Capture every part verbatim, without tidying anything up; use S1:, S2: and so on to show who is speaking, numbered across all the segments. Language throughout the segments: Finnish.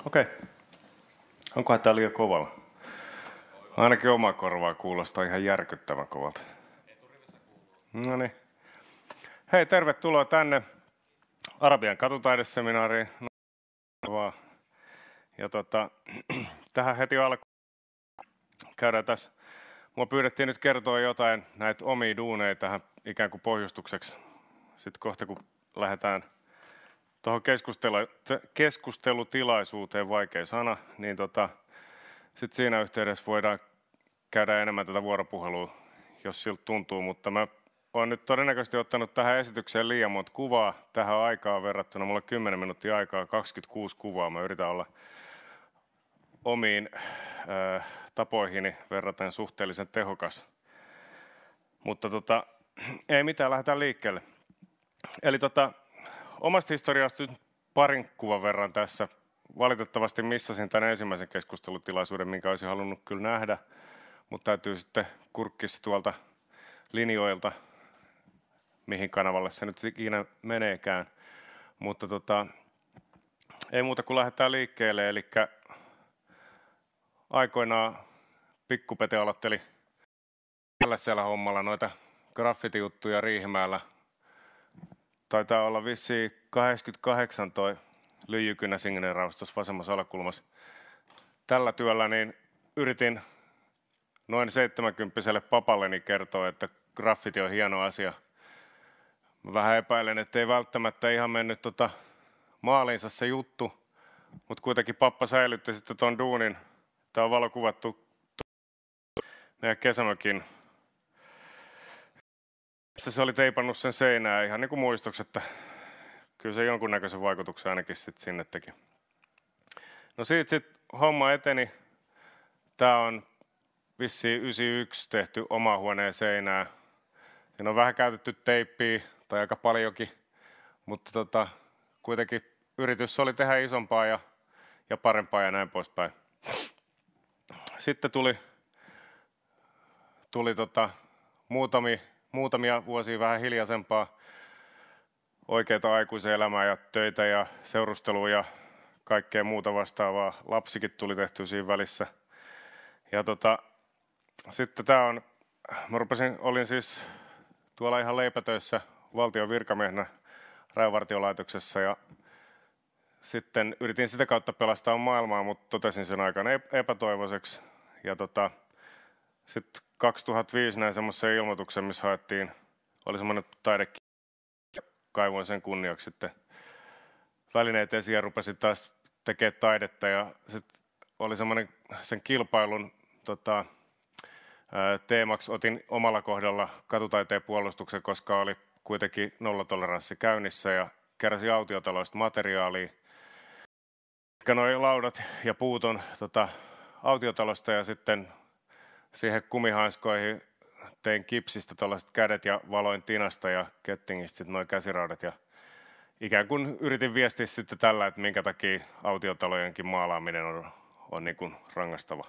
S1: Okei. Onkohan tää liian kovalla? Ainakin oma korvaa kuulostaa ihan järkyttävän kovalta. No niin. Hei, tervetuloa tänne Arabian katutaideseminaariin. No, ja tota, tähän heti alkuun käydään tässä. Mua pyydettiin nyt kertoa jotain näitä omia duuneja tähän ikään kuin pohjustukseksi. Sitten kohta kun lähdetään tuohon keskustelutilaisuuteen, vaikea sana, niin tota, sitten siinä yhteydessä voidaan käydä enemmän tätä vuoropuhelua, jos siltä tuntuu, mutta mä oon nyt todennäköisesti ottanut tähän esitykseen liian monta kuvaa tähän aikaan verrattuna. Mulla on kymmenen minuuttia aikaa, kaksikymmentäkuusi kuvaa. Mä yritän olla omiin äh, tapoihini verraten suhteellisen tehokas. Mutta tota, ei mitään, lähdetään liikkeelle. Eli tota, omasta historiasta parin kuvan verran tässä. Valitettavasti missasin tämän ensimmäisen keskustelutilaisuuden, minkä olisin halunnut kyllä nähdä, mutta täytyy sitten kurkkissa tuolta linjoilta, mihin kanavalle se nyt ikinä meneekään. Mutta tota, ei muuta kuin lähdetään liikkeelle, eli aikoinaan Pikkupete aloitteli tällaisella hommalla noita graffiti-juttuja Riihimäellä. Taitaa olla vissiin kahdeksankymmentäkahdeksan toi lyijykynä signeeraus tuossa vasemmassa alakulmassa. Tällä työllä niin yritin noin seitsemänkymppiselle papalleni kertoa, että graffiti on hieno asia. Mä vähän epäilen, että ei välttämättä ihan mennyt tota maaliinsa se juttu, mutta kuitenkin pappa säilytti sitten ton duunin. Tää on valokuvattu meidän kesämökin. Se oli teipannut sen seinään ihan niin kuin muistoksi, että kyllä se jonkunnäköisen vaikutuksen ainakin sitten sinne teki. No siitä sitten homma eteni. Tää on vissiin yhdeksänkymmentäyksi tehty oma huoneen seinään. Siinä on vähän käytetty teippiä tai aika paljonkin, mutta tota, kuitenkin yritys oli tehdä isompaa ja, ja parempaa ja näin poispäin. Sitten tuli, tuli tota, muutamia, muutamia vuosia vähän hiljaisempaa oikeaa aikuisen elämää ja töitä ja seurustelua ja kaikkea muuta vastaavaa. Lapsikin tuli tehty siinä välissä. Ja tota, sitten tää on, mä rupesin, olin siis tuolla ihan leipätöissä valtion virkamiehenä Rajavartiolaitoksessa ja sitten yritin sitä kautta pelastaa maailmaa, mutta totesin sen aikana epätoivoiseksi. Ja tota, sitten kaksituhattaviisi näin semmoisen ilmoituksen, missä haettiin, oli semmoinen taidekirja, kaivoin sen kunniaksi sitten välineet esiin ja rupesin taas tekemään taidetta ja sitten oli semmoinen sen kilpailun tota, teemaksi otin omalla kohdalla katutaiteen puolustuksen, koska oli kuitenkin nollatoleranssi käynnissä ja keräsin autiotaloista materiaalia. Noin laudat ja puut on tota, autiotalosta ja sitten siihen kumihanskoihin tein kipsistä tällaiset kädet ja valoin tinasta ja kettingistä sitten noin käsiraudat ja ikään kuin yritin viestiä sitten tällä, että minkä takia autiotalojenkin maalaaminen on, on niin kuin rangastava.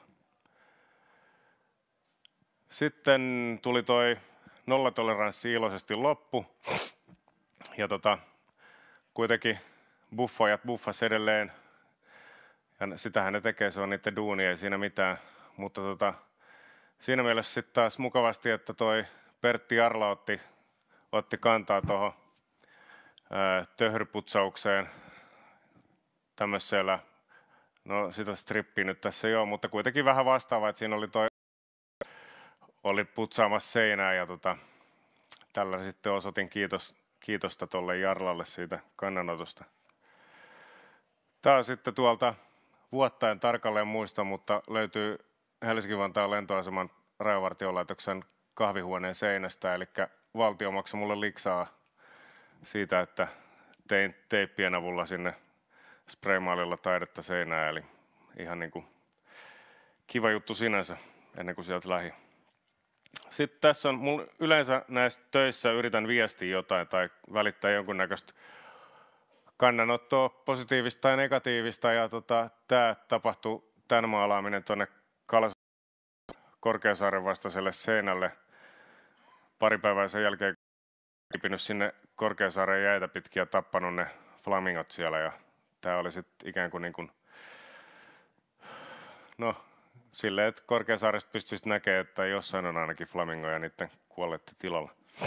S1: Sitten tuli toi nollatoleranssi iloisesti loppu ja tota, kuitenkin buffajat buffas edelleen ja sitähän ne tekee, se on niiden duuni, ei siinä mitään, mutta tota, siinä mielessä sitten taas mukavasti, että toi Pertti Jarla otti, otti kantaa tuohon töhryputsaukseen tämmöisellä, no sitä strippiä nyt tässä joo, mutta kuitenkin vähän vastaava, että siinä oli toi oli putsaamassa seinää ja tota, tällä sitten osoitin kiitos, kiitosta tolle Jarlalle siitä kannanotosta. Tämä on sitten tuolta vuotta en tarkalleen muista, mutta löytyy Helsinki-Vantaan lentoaseman Rajavartiolaitoksen kahvihuoneen seinästä, eli valtio maksoi mulle liksaa siitä, että tein teippien avulla sinne spraymaalilla taidetta seinään, eli ihan niin kuin kiva juttu sinänsä ennen kuin sieltä lähi. Sitten tässä on, mulla yleensä näissä töissä yritän viestiä jotain tai välittää jonkunnäköistä kannanottoa, positiivista tai negatiivista, ja tota, tämä tapahtui, tämän maalaaminen tuonne Kalas Korkeasaaren vastaiselle seinälle pari päivää sen jälkeen, kipinyt sinne Korkeasaaren jäitä pitkin ja tappanut ne flamingot siellä, ja tämä oli sitten ikään kuin, niin kuin no silleen, että Korkeasaaresta pystyisi näkemään, että jossain on ainakin flamingoja niiden kuolleiden tilalla.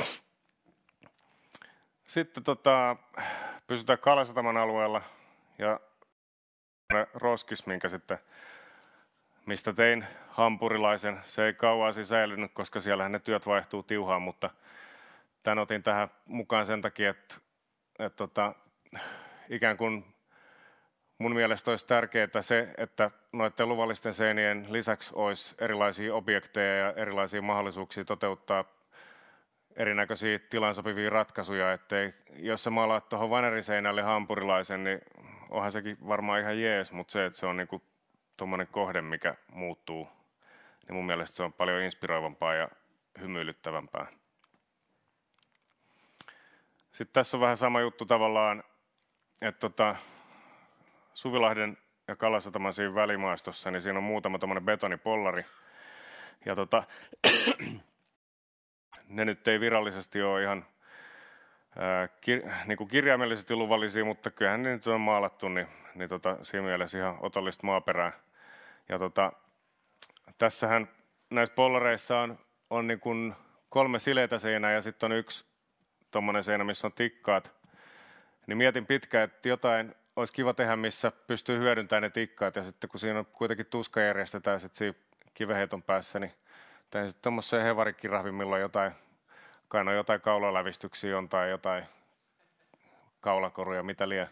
S1: Sitten tota, pysytään Kalasataman alueella ja roskis, minkä sitten, mistä tein hampurilaisen. Se ei kauan siinä säilynyt, koska siellähän ne työt vaihtuu tiuhaan, mutta tämän otin tähän mukaan sen takia, että, että tota, ikään kuin mun mielestä olisi tärkeää se, että noiden luvallisten seinien lisäksi olisi erilaisia objekteja ja erilaisia mahdollisuuksia toteuttaa erinäköisiä tilaan sopivia ratkaisuja, ettei, jos sä maalaat tuohon vaneriseinälle hampurilaisen, niin onhan sekin varmaan ihan jees, mutta se, että se on niinku tuommoinen kohde, mikä muuttuu, niin mun mielestä se on paljon inspiroivampaa ja hymyilyttävämpää. Sitten tässä on vähän sama juttu tavallaan, että tota, Suvilahden ja Kalasataman siinä välimaastossa, niin siinä on muutama tommoinen betonipollari. Ja tota, ne nyt ei virallisesti ole ihan ää, kir, niin kuin kirjaimellisesti luvallisia, mutta kyllähän ne nyt on maalattu, niin, niin tota, siinä mielessä ihan otollista maaperää. Ja tota, tässähän näissä pollareissa on, on niin kuin kolme sileitä seinää ja sitten on yksi tommoinen seinä, missä on tikkaat. Niin mietin pitkään, että jotain olisi kiva tehdä, missä pystyy hyödyntämään ne tikkaat, ja sitten kun siinä on kuitenkin tuska järjestetään sitten siinä kiveheiton päässä, niin tein sitten tuommoiseen hevarikirahvin, milloin jotain, kai no jotain kaulalävistyksiä on tai jotain kaulakoruja, mitä lie.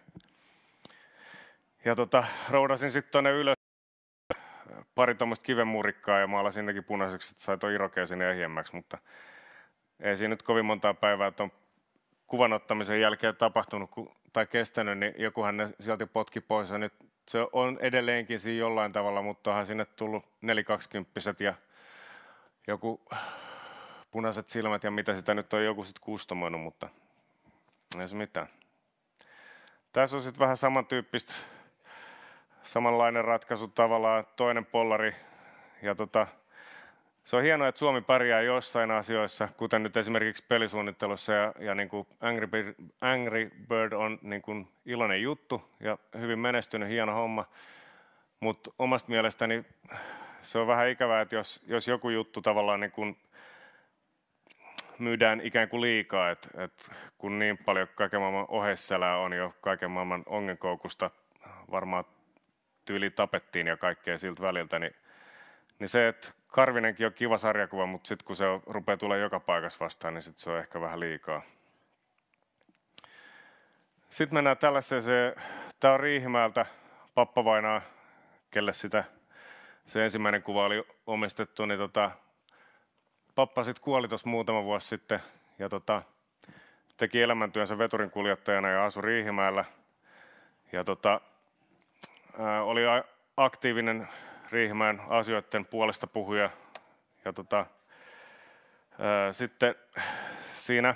S1: Ja tota, roudasin sitten tuonne ylös pari tuommoista kivenmuurikkaa ja maalasin nekin punaiseksi, että sai tuon irokea sinne ehjemmäksi, mutta ei siinä nyt kovin montaa päivää tuon kuvan ottamisen jälkeen tapahtunut tai kestänyt, niin jokuhan ne sieltä potki pois. Ja nyt se on edelleenkin siinä jollain tavalla, mutta onhan sinne tullut nelikaksikymppiset ja joku punaiset silmät ja mitä sitä nyt on joku sitten kustomoinut, mutta ei se mitään. Tässä on sitten vähän samantyyppistä, samanlainen ratkaisu tavallaan, toinen pollari. Ja tota, se on hienoa, että Suomi pärjää jossain asioissa, kuten nyt esimerkiksi pelisuunnittelussa, ja, ja niin kuin Angry Bird, Angry Bird on niin kuin iloinen juttu ja hyvin menestynyt, hieno homma, mutta omasta mielestäni se on vähän ikävää, että jos, jos joku juttu tavallaan niin kuin myydään ikään kuin liikaa, että, että kun niin paljon kaiken maailman oheissälää on jo kaiken maailman ongenkoukusta, varmaan tyyli tapettiin ja kaikkea siltä väliltä, niin, niin se, että Karvinenkin on kiva sarjakuva, mutta sitten kun se on, rupeaa tulemaan joka paikassa vastaan, niin sit se on ehkä vähän liikaa. Sitten mennään tällaiseen, tämä on Riihimäeltä Pappavainaa, kelle sitä se ensimmäinen kuva oli omistettu, niin tota, pappa sitten kuoli tuossa muutama vuosi sitten ja tota, teki elämäntyönsä veturinkuljettajana ja asui Riihimäellä. Ja tota, ää, oli aktiivinen Riihimäen asioiden puolesta puhuja. Ja tota, ää, sitten siinä,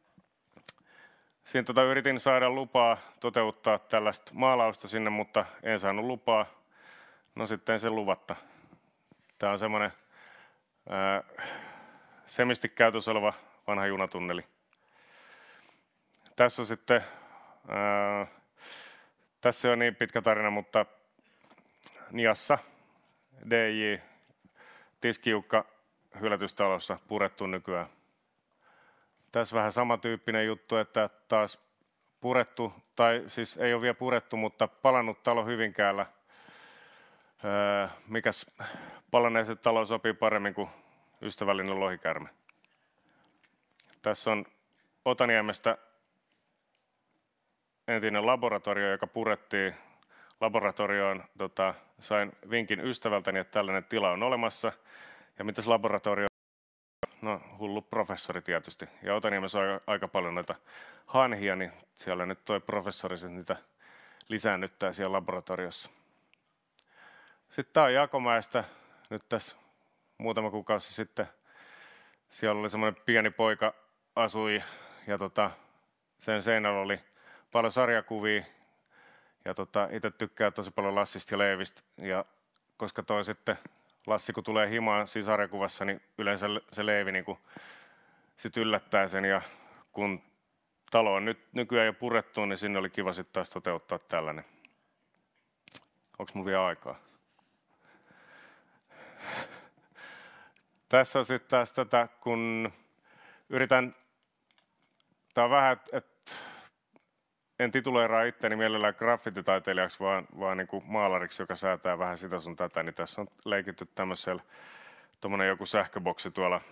S1: siinä tota, yritin saada lupaa toteuttaa tällaista maalausta sinne, mutta en saanut lupaa. No sitten se luvatta. Tämä on semmoinen ää, semisti käytössä oleva vanha junatunneli. Tässä on sitten, ää, tässä on niin pitkä tarina, mutta Niassa D J tiskiukka hylätystalossa purettu nykyään. Tässä vähän samantyyppinen juttu, että taas purettu, tai siis ei ole vielä purettu, mutta palannut talo Hyvinkäällä. Öö, mikäs palanneeseen talo sopii paremmin kuin ystävällinen lohikärme. Tässä on Otaniemestä entinen laboratorio, joka purettiin. Laboratorioon tota, sain vinkin ystävältäni, että tällainen tila on olemassa. Ja mitäs laboratorio? No, hullu professori tietysti. Ja Otaniemessä on aika paljon noita hanhia, niin siellä nyt toi professori niitä lisäännyttää siellä laboratoriossa. Sitten tämä on Jakomäestä. Nyt tässä muutama kuukausi sitten siellä oli semmoinen pieni poika asui ja tota, sen seinällä oli paljon sarjakuvia. Ja tota, itse tykkää tosi paljon Lassista ja Leevistä. Ja koska toi sitten Lassi kun tulee himaan siinä sarjakuvassa, niin yleensä se Leevi niin sit yllättää sen. Ja kun talo on nyt nykyään jo purettu, niin sinne oli kiva sitten taas toteuttaa tällainen. Onko mun vielä aikaa? Tässä on sitten taas tätä, kun yritän, tämä on vähän, että et, en tituleeraa itteni mielellään graffititaiteilijaksi, vaan, vaan niin kuin maalariksi, joka säätää vähän sitä sun tätä, niin tässä on leikitty tämmöisellä, tuommoinen joku sähköboksi tuolla,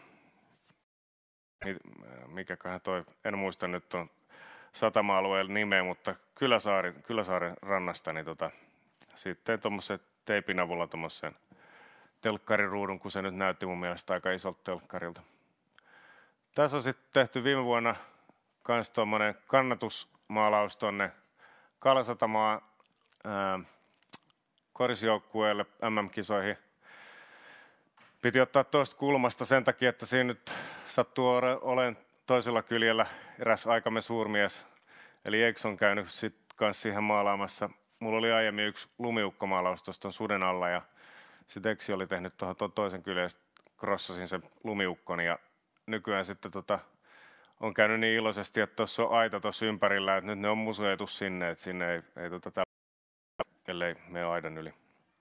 S1: mikäköhän toi, en muista nyt on satama-alueen nimeä, mutta Kyläsaari, Kyläsaaren rannasta, niin tota, sitten tuommoisen teipin avulla tuommoisen telkkariruudun, kun se nyt näytti mun mielestä aika isolta telkkarilta. Tässä on sitten tehty viime vuonna kans tuommoinen kannatusmaalaus tuonne Kalasatamaa ää, korisjoukkueelle M M-kisoihin. Piti ottaa tuosta kulmasta sen takia, että siinä nyt sattuu olemaan toisella kyljellä eräs aikamme suurmies, eli Eks on käynyt sitten kanssa siihen maalaamassa. Mulla oli aiemmin yksi lumiukkomaalaus tuosta suden alla, ja sitten Eksi oli tehnyt tuohon toisen kyljen, ja krossasin sen lumiukkon, ja nykyään sitten tota, on käynyt niin iloisesti, että tuossa on aita tuossa ympärillä, että nyt ne on museoitu sinne, että sinne ei, ei tota, tällä, ellei mene aidan yli.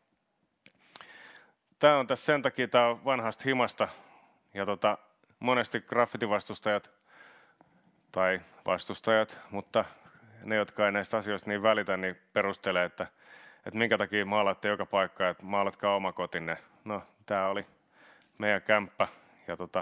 S1: Tämä on tässä sen takia, tämä on vanhasta himasta, ja tota, monesti graffitivastustajat tai vastustajat, mutta ne, jotka ei näistä asioista niin välitä, niin perustelee, että, että minkä takia maalaatte joka paikkaan, että maalatkaa oma kotinne. No, tämä oli meidän kämppä, ja tota,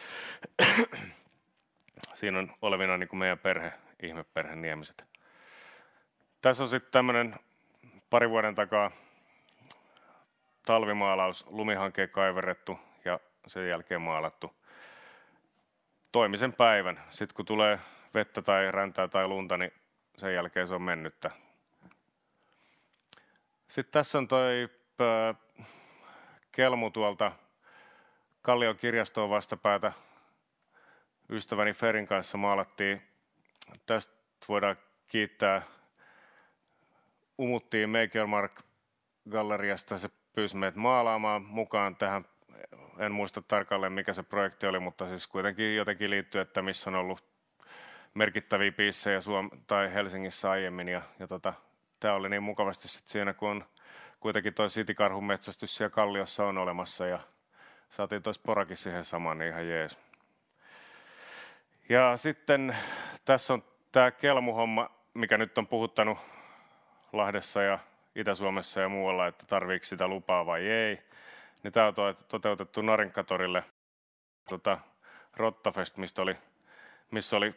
S1: siinä on olevina niin kuin meidän perhe, ihmeperhe Niemiset. Tässä on sitten tämmöinen pari vuoden takaa talvimaalaus, lumihankeen kaiverrettu ja sen jälkeen maalattu. Toimisen päivän. Sitten kun tulee vettä tai räntää tai lunta, niin sen jälkeen se on mennyttä. Sitten tässä on toi pö, kelmu tuolta Kallion kirjastoon vastapäätä. Ystäväni Ferin kanssa maalattiin. Tästä voidaan kiittää. Umuttiin Make Your Mark -galleriasta. Se pyysi meitä maalaamaan mukaan tähän. En muista tarkalleen, mikä se projekti oli, mutta siis kuitenkin jotenkin liittyy, että missä on ollut merkittäviä biissejä Suom- tai Helsingissä aiemmin. Ja, ja tota, tämä oli niin mukavasti sit siinä, kun on kuitenkin toi Citykarhun metsästys siellä Kalliossa on olemassa. Ja saatiin toi sporakin siihen samaan, niin ihan jees. Ja sitten tässä on tämä kelmuhomma, mikä nyt on puhuttanut Lahdessa ja Itä-Suomessa ja muualla, että tarviiko sitä lupaa vai ei. Niin tämä on toteutettu Narinkatorille tota, Rottafest, mistä oli, missä oli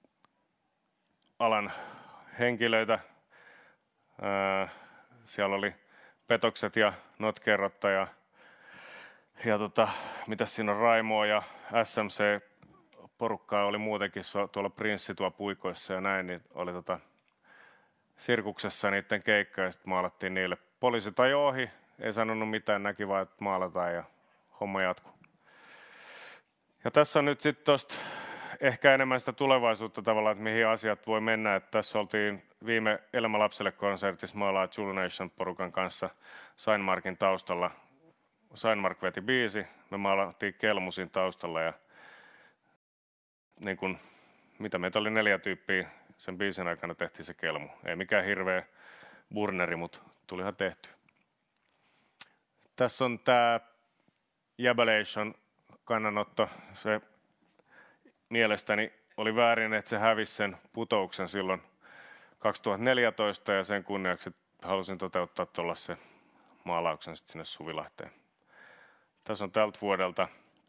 S1: alan henkilöitä. Ää, siellä oli Petokset ja Notkerotta ja, ja tota, mitäs siinä on, Raimoa ja S M C-porukkaa oli muutenkin tuolla Prinssi tuolla puikoissa ja näin, niin oli tota, sirkuksessa niiden keikka ja sitten maalattiin niille. Poliisit ajoi ohi, ei sanonut mitään, näki vaan, että maalataan ja homma jatkuu. Ja tässä on nyt sitten tuosta ehkä enemmän sitä tulevaisuutta tavallaan, että mihin asiat voi mennä. Että tässä oltiin viime Elämä lapselle -konsertissa maalaa Jewel Nation-porukan kanssa Signmarkin taustalla. Signmark veti biisi, me maalattiin kelmu siinä taustalla ja niin kun, mitä meitä oli neljä tyyppiä, sen biisin aikana tehtiin se kelmu. Ei mikään hirveä burneri, mutta tulihan tehty. Tässä on tämä Jabalation kannanotto. Se mielestäni oli väärin, että se hävisi sen putouksen silloin kaksituhattaneljätoista ja sen kunniaksi halusin toteuttaa tuollaisen maalauksen sitten sinne Suvilahteen. Tässä on tältä vuodelta.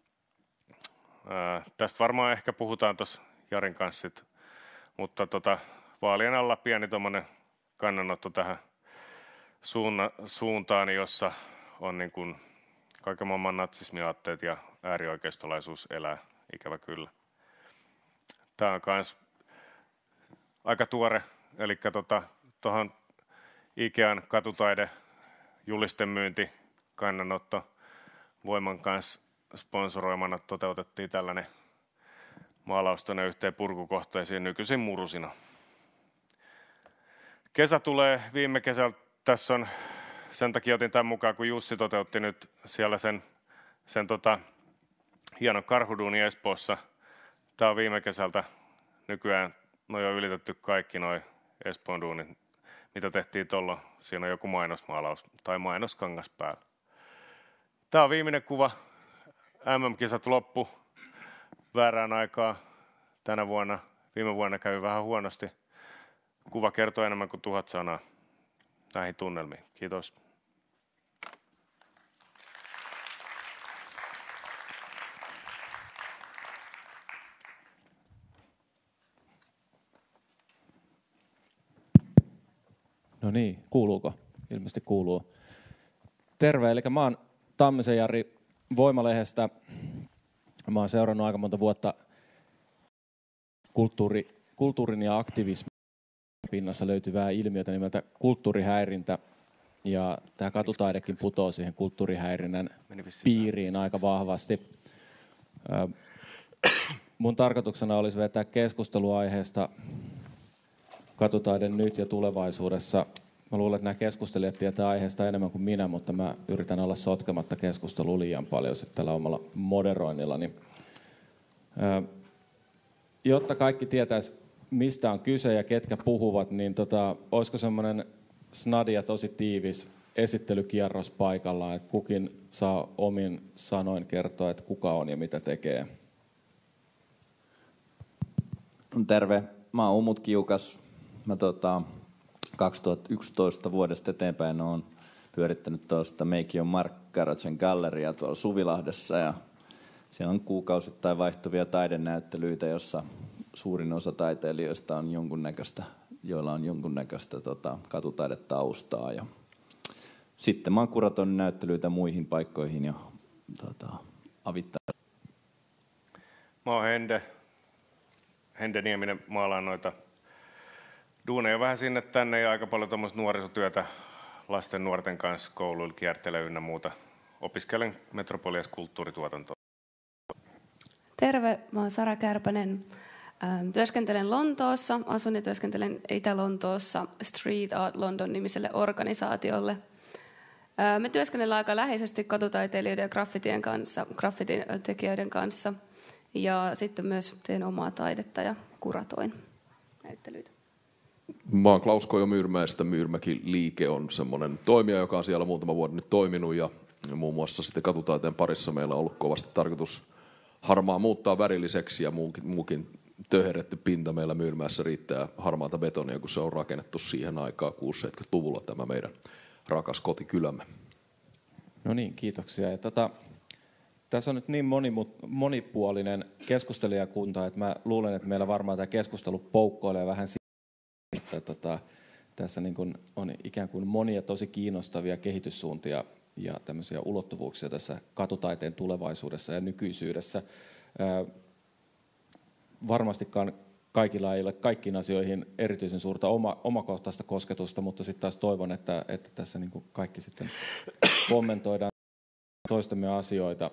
S1: Ää, tästä varmaan ehkä puhutaan tuossa Jarin kanssa sit, mutta tota, vaalien alla pieni tuommoinen kannanotto tähän suunna, suuntaan, jossa on niin kuin kaiken maailman natsismiaatteet ja äärioikeistolaisuus elää, ikävä kyllä. Tämä on myös aika tuore, eli tuohon tota, Ikean katutaide julistemyynti kannanotto Voiman kanssa sponsoroimana toteutettiin tällainen maalaus tuonne yhteen purkukohteisiin nykyisin murusina. Kesä tulee viime kesältä. Tässä on, sen takia otin tämän mukaan, kun Jussi toteutti nyt siellä sen, sen tota, hienon karhuduuni Espoossa. Tämä on viime kesältä. Nykyään no jo ylitetty kaikki noi Espoon duunit, mitä tehtiin tuolla. Siinä on joku mainosmaalaus tai mainoskangas päällä. Tämä on viimeinen kuva. M M-kisat loppu väärään aikaan tänä vuonna. Viime vuonna kävi vähän huonosti. Kuva kertoo enemmän kuin tuhat sanaa näihin tunnelmiin. Kiitos.
S2: No niin, kuuluuko? Ilmeisesti kuuluu. Terve, eli mä oon Tammisen Jari Voimalehdestä. Mä oon seurannut aika monta vuotta kulttuuri, kulttuurin ja aktivismin pinnassa löytyvää ilmiötä nimeltä kulttuurihäirintä. Ja tämä katutaidekin putoo siihen kulttuurihäirinnän piiriin aika vahvasti. Mun tarkoituksena olisi vetää keskustelua aiheesta katutaide nyt ja tulevaisuudessa. Mä luulen, että nämä keskustelijat tietää aiheesta enemmän kuin minä, mutta mä yritän olla sotkematta keskustelua liian paljon sitten tällä omalla moderoinnillani. Jotta kaikki tietäisi, mistä on kyse ja ketkä puhuvat, niin tota, olisiko semmoinen snadi ja tosi tiivis esittelykierros paikallaan, että kukin saa omin sanoin kertoa, että kuka on ja mitä tekee.
S3: Terve, mä oon Umut Kiukas. Mä tota, kaksituhattayksitoista vuodesta eteenpäin olen pyörittänyt tuosta Make Your Mark Garagen Galleria tuolla Suvilahdessa. Ja siellä on kuukausittain vaihtuvia taidenäyttelyitä, jossa suurin osa taiteilijoista on jonkunnäköistä, joilla on jonkunnäköistä tota, katutaidetaustaa. Ja sitten mä oon kuratoinut näyttelyitä muihin paikkoihin ja tota, avittaa.
S1: Mä oon Hende. Hende Nieminen, maalaan noita duuneja vähän sinne tänne ja aika paljon tuommoista nuorisotyötä lasten nuorten kanssa kouluilla kiertelee ynnä muuta. Opiskelen Metropolias kulttuurituotantoa.
S4: Terve, mä oon Sara Kärpänen. Työskentelen Lontoossa, asun ja työskentelen Itä-Lontoossa Street Art London-nimiselle organisaatiolle. Me työskennellään aika läheisesti katutaiteilijoiden ja graffitien kanssa, graffitin tekijöiden kanssa. Ja sitten myös teen omaa taidetta ja kuratoin näyttelyitä.
S5: Mä oon Klaus Kojo Myyrmäestä. Myyrmäki liike on semmoinen toimija, joka on siellä muutama vuoden nyt toiminut. Ja muun muassa sitten katutaiteen parissa meillä on ollut kovasti tarkoitus harmaa muuttaa värilliseksi ja muukin, muukin töherretty pinta meillä Myyrmäessä riittää harmaata betonia, kun se on rakennettu siihen aikaan kuusikymmentä-seitsemänkymmentäluvulla tämä meidän rakas kotikylämme. No
S2: niin, kiitoksia. Ja tota, tässä on nyt niin moni, monipuolinen keskustelijakunta, että mä luulen, että meillä varmaan tämä keskustelu poukkoilee vähän siitä, että tota, tässä niin kuin on ikään kuin monia tosi kiinnostavia kehityssuuntia ja tämmöisiä ulottuvuuksia tässä katutaiteen tulevaisuudessa ja nykyisyydessä. Ää, varmastikaan kaikilla ei ole kaikkiin asioihin erityisen suurta oma, omakohtaista kosketusta, mutta sitten taas toivon, että, että tässä niin kuin kaikki sitten kommentoidaan toistemme asioita.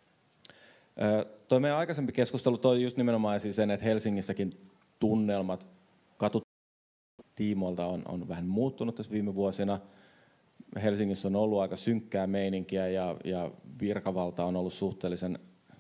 S2: Ää, toi meidän aikaisempi keskustelu toi just nimenomaan esiin sen, että Helsingissäkin tunnelmat katutiimoilta on, on vähän muuttunut tässä viime vuosina. Helsingissä on ollut aika synkkää meininkiä ja, ja virkavalta on ollut suhteellisen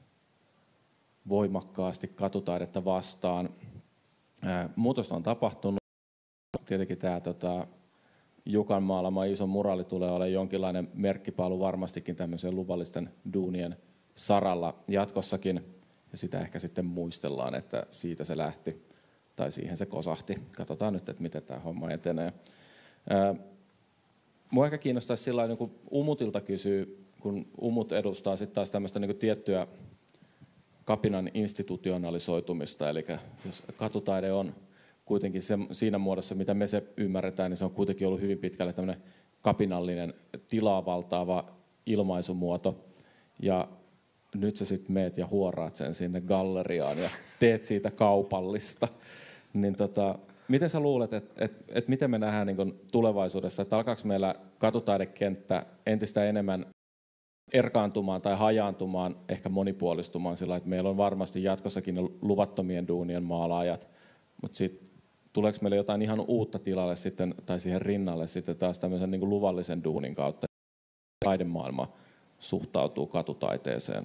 S2: voimakkaasti katutaidetta vastaan. Ää, muutosta on tapahtunut. Tietenkin tämä tota, Jukan maalama iso muraali tulee olemaan jonkinlainen merkkipaalu varmastikin tämmöisen luvallisten duunien saralla jatkossakin. Ja sitä ehkä sitten muistellaan, että siitä se lähti tai siihen se kosahti. Katsotaan nyt, että miten tämä homma etenee. Ää, Mua ehkä kiinnostaisi sillä tavalla niin Umutilta kysyä, kun Umut edustaa sitten taas tämmöistä niin kuin tiettyä kapinan institutionalisoitumista, eli jos katutaide on kuitenkin se, siinä muodossa, mitä me se ymmärretään, niin se on kuitenkin ollut hyvin pitkälle tämmöinen kapinallinen tilaa valtaava ilmaisumuoto, ja nyt sä sitten meet ja huoraat sen sinne galleriaan ja teet siitä kaupallista, niin tota, miten sä luulet, että et, et miten me nähdään niin kuin tulevaisuudessa, että alkaako meillä katutaidekenttä entistä enemmän erkaantumaan tai hajaantumaan, ehkä monipuolistumaan sillä, että meillä on varmasti jatkossakin ne luvattomien duunien maalaajat, mutta sitten tuleeko meille jotain ihan uutta tilalle sitten, tai siihen rinnalle sitten taas tämmöisen niin kuin luvallisen duunin kautta, taidemaailma suhtautuu katutaiteeseen?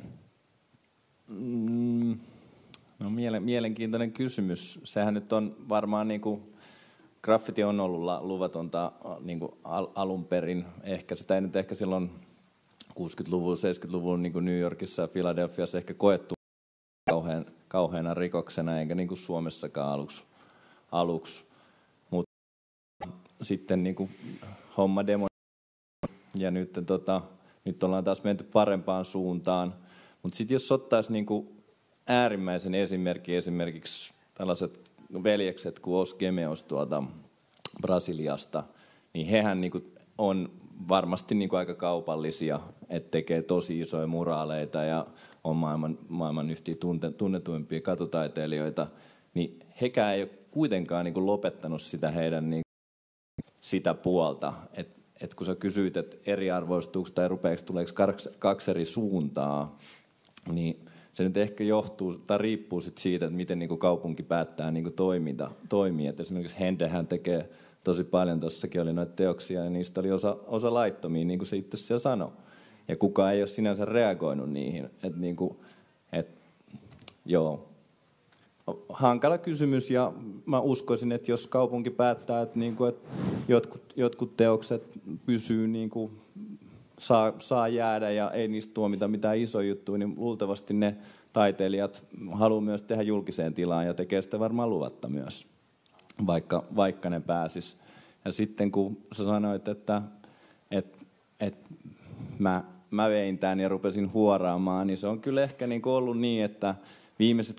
S3: Mm. No, mielenkiintoinen kysymys. Sehän nyt on varmaan niin kuin, graffiti on ollut luvatonta niin kuin al- alun perin. Ehkä sitä ei nyt ehkä silloin kuusikymmentäluvulla, seitsemänkymmentäluvulla niin kuin New Yorkissa ja Philadelphiassa ehkä koettu kauhean, kauheana rikoksena, eikä niin kuin Suomessakaan aluksi. aluksi. Mutta sitten niin kuin homma demo ja nyt, tota, nyt ollaan taas menty parempaan suuntaan. Mutta sitten jos ottaisi niin kuin äärimmäisen esimerkki, esimerkiksi tällaiset veljekset kuin Os Gemeos tuolta Brasiliasta, niin hehän niin kuin on varmasti niin kuin aika kaupallisia, että tekee tosi isoja muraaleita ja on maailman, maailman yhtiä tunte, tunnetuimpia katutaiteilijoita, niin hekään ei ole kuitenkaan niin kuin lopettanut sitä heidän niin kuin sitä puolta. Et, et kun sä kysyit, että eriarvoistuuko tai rupeeko tuleeko kaksi eri suuntaa, niin se nyt ehkä johtuu tai riippuu sit siitä, että miten niin kuin kaupunki päättää niin kuin toimita, toimia. Et esimerkiksi Hendehän tekee tosi paljon, tuossakin oli noita teoksia ja niistä oli osa, osa laittomia, niin kuin se itse siellä sanoi. Ja kukaan ei ole sinänsä reagoinut niihin. Että niin kuin, et, joo. Hankala kysymys ja mä uskoisin, että jos kaupunki päättää, että, niin kuin, että jotkut, jotkut teokset pysyy, niin kuin, saa, saa jäädä ja ei niistä tuomita mitään isoja juttuja, niin luultavasti ne taiteilijat haluaa myös tehdä julkiseen tilaan ja tekee sitä varmaan luvatta myös, vaikka, vaikka ne pääsis. Ja sitten kun sä sanoit, että, että, että mä, mä vein tämän ja rupesin huoraamaan, niin se on kyllä ehkä niin kuin ollut niin, että viimeiset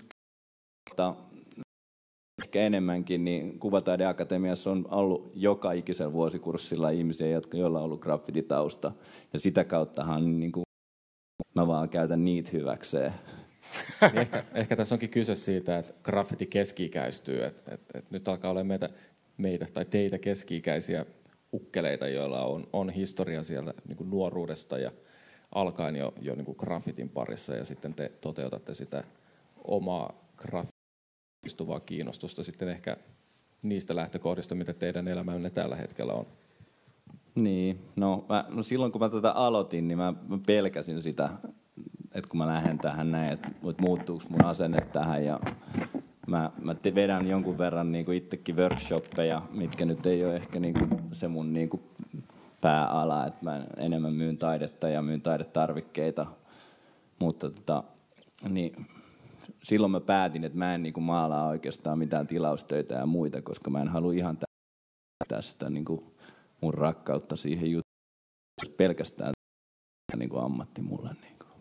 S3: ehkä enemmänkin, niin Kuvataideakatemiassa on ollut joka ikisellä vuosikurssilla ihmisiä, joilla on ollut graffititausta. Ja sitä kauttahan niin kuin, mä vaan käytän niitä hyväkseen.
S2: Niin ehkä, ehkä tässä onkin kyse siitä, että graffiti keski-ikäistyy. Että, että, että nyt alkaa olla meitä, meitä tai teitä keski-ikäisiä ukkeleita, joilla on, on historia siellä niin kuin nuoruudesta ja alkaen jo, jo niin kuin graffitin parissa. Ja sitten te toteutatte sitä omaa graffitistuvaa kiinnostusta sitten ehkä niistä lähtökohdista, mitä teidän elämänne tällä hetkellä on.
S3: Niin, no, mä, no silloin kun mä tätä aloitin, niin mä, mä pelkäsin sitä, että kun mä lähden tähän näin, että, että muuttuuko mun asenne tähän. Ja mä, mä te vedän jonkun verran niin kuin itsekin workshoppeja, mitkä nyt ei ole ehkä niin kuin se mun niin kuin pääala, että mä enemmän myyn taidetta ja myyn taidetarvikkeita. Mutta tota, niin, silloin mä päätin, että mä en niin kuin maalaa oikeastaan mitään tilaustöitä ja muita, koska mä en halua ihan tästä niin kuin mun rakkautta siihen juttuun. Pelkästään niin kuin ammatti mulle. Niin kuin.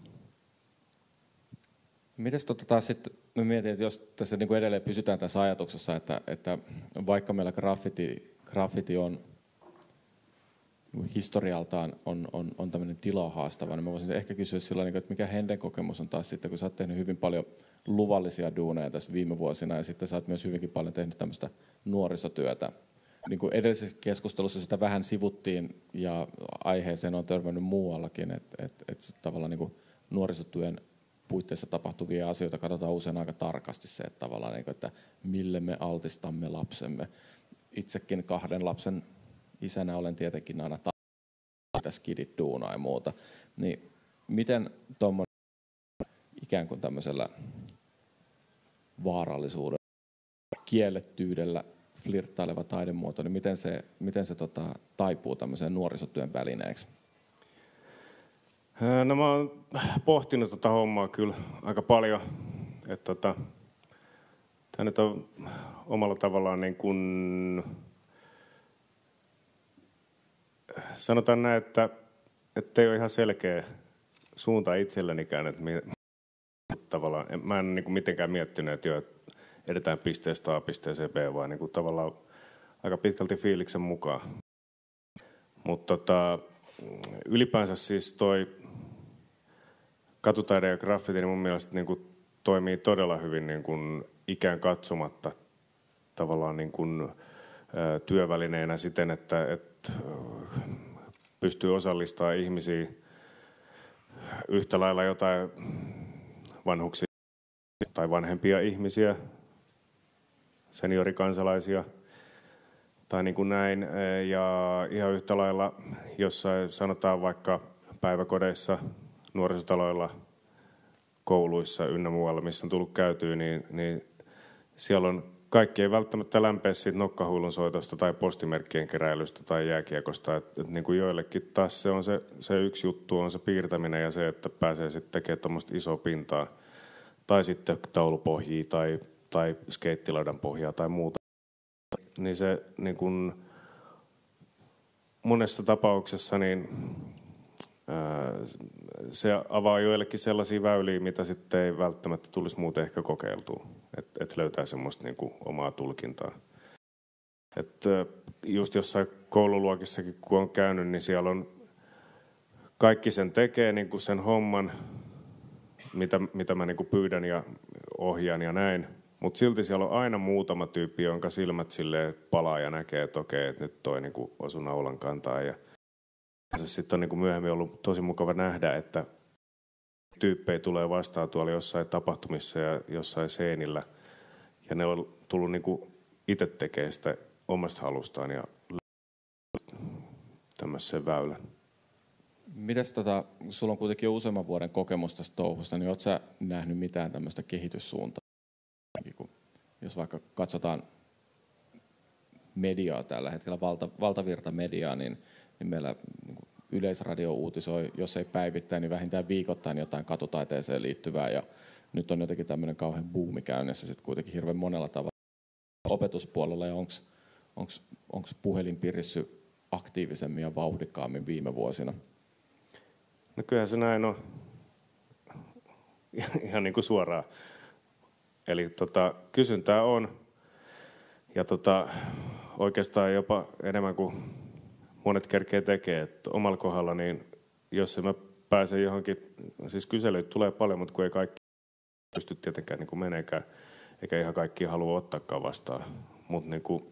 S2: Mites tota taas sitten, mä mietin, että jos tässä niin kuin edelleen pysytään tässä ajatuksessa, että, että vaikka meillä graffiti, graffiti on historialtaan on, on, on tämmöinen tila haastava, niin mä voisin ehkä kysyä sillä, että mikä Henden kokemus on taas sitten, kun sä oot tehnyt hyvin paljon luvallisia duuneja tässä viime vuosina, ja sitten sä oot myös hyvinkin paljon tehnyt tämmöistä nuorisotyötä. Niin kuin edellisessä keskustelussa sitä vähän sivuttiin, ja aiheeseen on törmännyt muuallakin, että et, et tavallaan niin kuin nuorisotyön puitteissa tapahtuvia asioita katsotaan usein aika tarkasti se, että tavallaan niin kuin, että mille me altistamme lapsemme. Itsekin kahden lapsen isänä olen tietenkin aina tässä kidit duunaa ja muuta. Niin miten tuommoinen ikään kuin tämmöisellä vaarallisuudella, kiellettyydellä flirttaileva taidemuoto, niin miten se, miten se tota, taipuu tämmöiseen nuorisotyön välineeksi?
S1: No mä oon pohtinut tota hommaa kyllä aika paljon. Että tota, tää nyt on omalla tavallaan niin kuin sanotaan näin, että, että ei ole ihan selkeä suunta itsellänikään, että mi, tavallaan, mä en niin kuin mitenkään miettinyt, että jo, edetään pisteestä A pisteeseen B, vaan niin kuin tavallaan aika pitkälti fiiliksen mukaan. Mutta tota, ylipäänsä siis toi katutaide ja graffiti niin mun mielestä niin kuin toimii todella hyvin niin kuin ikään katsomatta tavallaan niin kuin työvälineenä siten, että, että pystyy osallistamaan ihmisiä yhtä lailla jotain vanhuksia tai vanhempia ihmisiä, seniorikansalaisia tai niin kuin näin. Ja ihan yhtä lailla jossain sanotaan vaikka päiväkodeissa, nuorisotaloilla, kouluissa ynnä muualla, missä on tullut käytyä, niin, niin siellä on kaikki ei välttämättä lämpeä siitä nokkahuilun soitosta tai postimerkkien keräilystä tai jääkiekosta. Et, et niin kuin joillekin taas se on se, se yksi juttu, on se piirtäminen ja se, että pääsee sitten tekemään tuommoista isoa pintaa. Tai sitten taulupohjia tai, tai skeittilaudan pohjaa tai muuta. Niin se niin kuin monessa tapauksessa niin, ää, se avaa joillekin sellaisia väyliä, mitä sitten ei välttämättä tulisi muuten ehkä kokeiltua. Että et löytää semmoista niin kuin omaa tulkintaa. Että just jossain koululuokissakin kun on käynyt, niin siellä on kaikki sen tekee niin kuin sen homman, mitä, mitä mä niin kuin pyydän ja ohjaan ja näin. Mutta silti siellä on aina muutama tyyppi, jonka silmät silleen palaa ja näkee, että okei, että nyt toi niinku osui naulan kantaan. Ja se sitten on niinku myöhemmin ollut tosi mukava nähdä, että tyyppejä tulee vastaan tuolla jossain tapahtumissa ja jossain seinillä. Ja ne on tullut niinku itse tekemään sitä omasta halustaan ja tämmöisen väylän.
S2: Mites tota, sulla on kuitenkin jo useamman vuoden kokemus tästä touhusta, niin ootko sä nähnyt mitään tämmöistä kehityssuuntaa? Jos vaikka katsotaan mediaa tällä hetkellä, valta, valtavirta mediaa, niin, niin meillä niin Yleisradio uutisoi, jos ei päivittäin, niin vähintään viikoittain jotain katutaiteeseen liittyvää. Ja nyt on jotenkin tämmöinen kauhean buumi käynnissä sitten kuitenkin hirveän monella tavalla opetuspuolella. Ja onko puhelin pirissy aktiivisemmin ja vauhdikkaammin viime vuosina?
S1: No kyllähän se näin on. Ihan niin kuin suoraan. Eli tota, kysyntää on, ja tota, oikeastaan jopa enemmän kuin monet kerkee tekee. Et omalla kohdalla, niin jos mä pääsen johonkin, siis kyselyitä tulee paljon, mutta kun ei kaikki pysty tietenkään niin kuin meneekään, eikä ihan kaikki halua ottaakaan vastaan. Mutta niin kuin,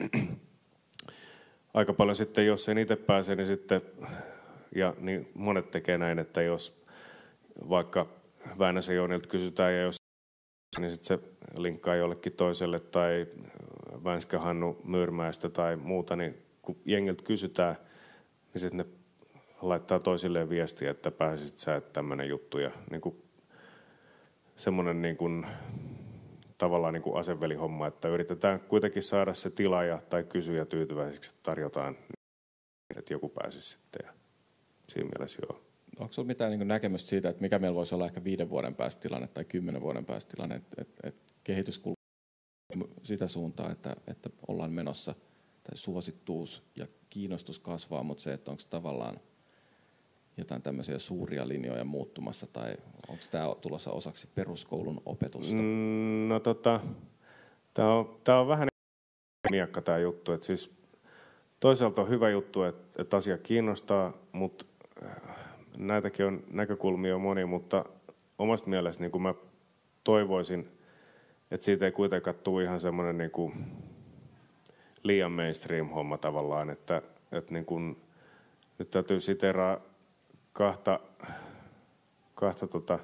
S1: aika paljon sitten, jos ei itse pääse, niin sitten, ja niin monet tekee näin, että jos vaikka Väänäsen Joonilta kysytään, ja jos niin sitten se linkkaa jollekin toiselle tai Vänskä Hannu Myyrmäestä tai muuta, niin kun jengiltä kysytään, niin sitten ne laittaa toisilleen viestiä, että pääsisit sä, että tämmöinen juttu. Ja niin kuin semmoinen niin kuin, tavallaan niin kuin asevelihomma, että yritetään kuitenkin saada se tilaaja tai kysyjä tyytyväiseksi, että tarjotaan, että joku pääsisi sitten. Ja siinä mielessä joo.
S2: Onko sinulla mitään niin kuin näkemystä siitä, että mikä meillä voisi olla ehkä viiden vuoden päästä tilanne tai kymmenen vuoden päästä tilanne, että, että, että kehitys kuluu sitä suuntaa, että, että ollaan menossa, tai suosittuus ja kiinnostus kasvaa, mutta se, että onko tavallaan jotain tämmöisiä suuria linjoja muuttumassa, tai onko tämä tulossa osaksi peruskoulun opetusta?
S1: Mm, no tota, tämä on, tää on vähän miekka tämä juttu, että siis toisaalta on hyvä juttu, että, että asia kiinnostaa, mutta näitäkin on näkökulmia moni, mutta omasta mielestä niin kuin mä toivoisin, että siitä ei kuitenkaan tule ihan semmoinen niin kuin liian mainstream-homma tavallaan, että, että niin kuin, nyt täytyy siteraa kahta, kahta tota,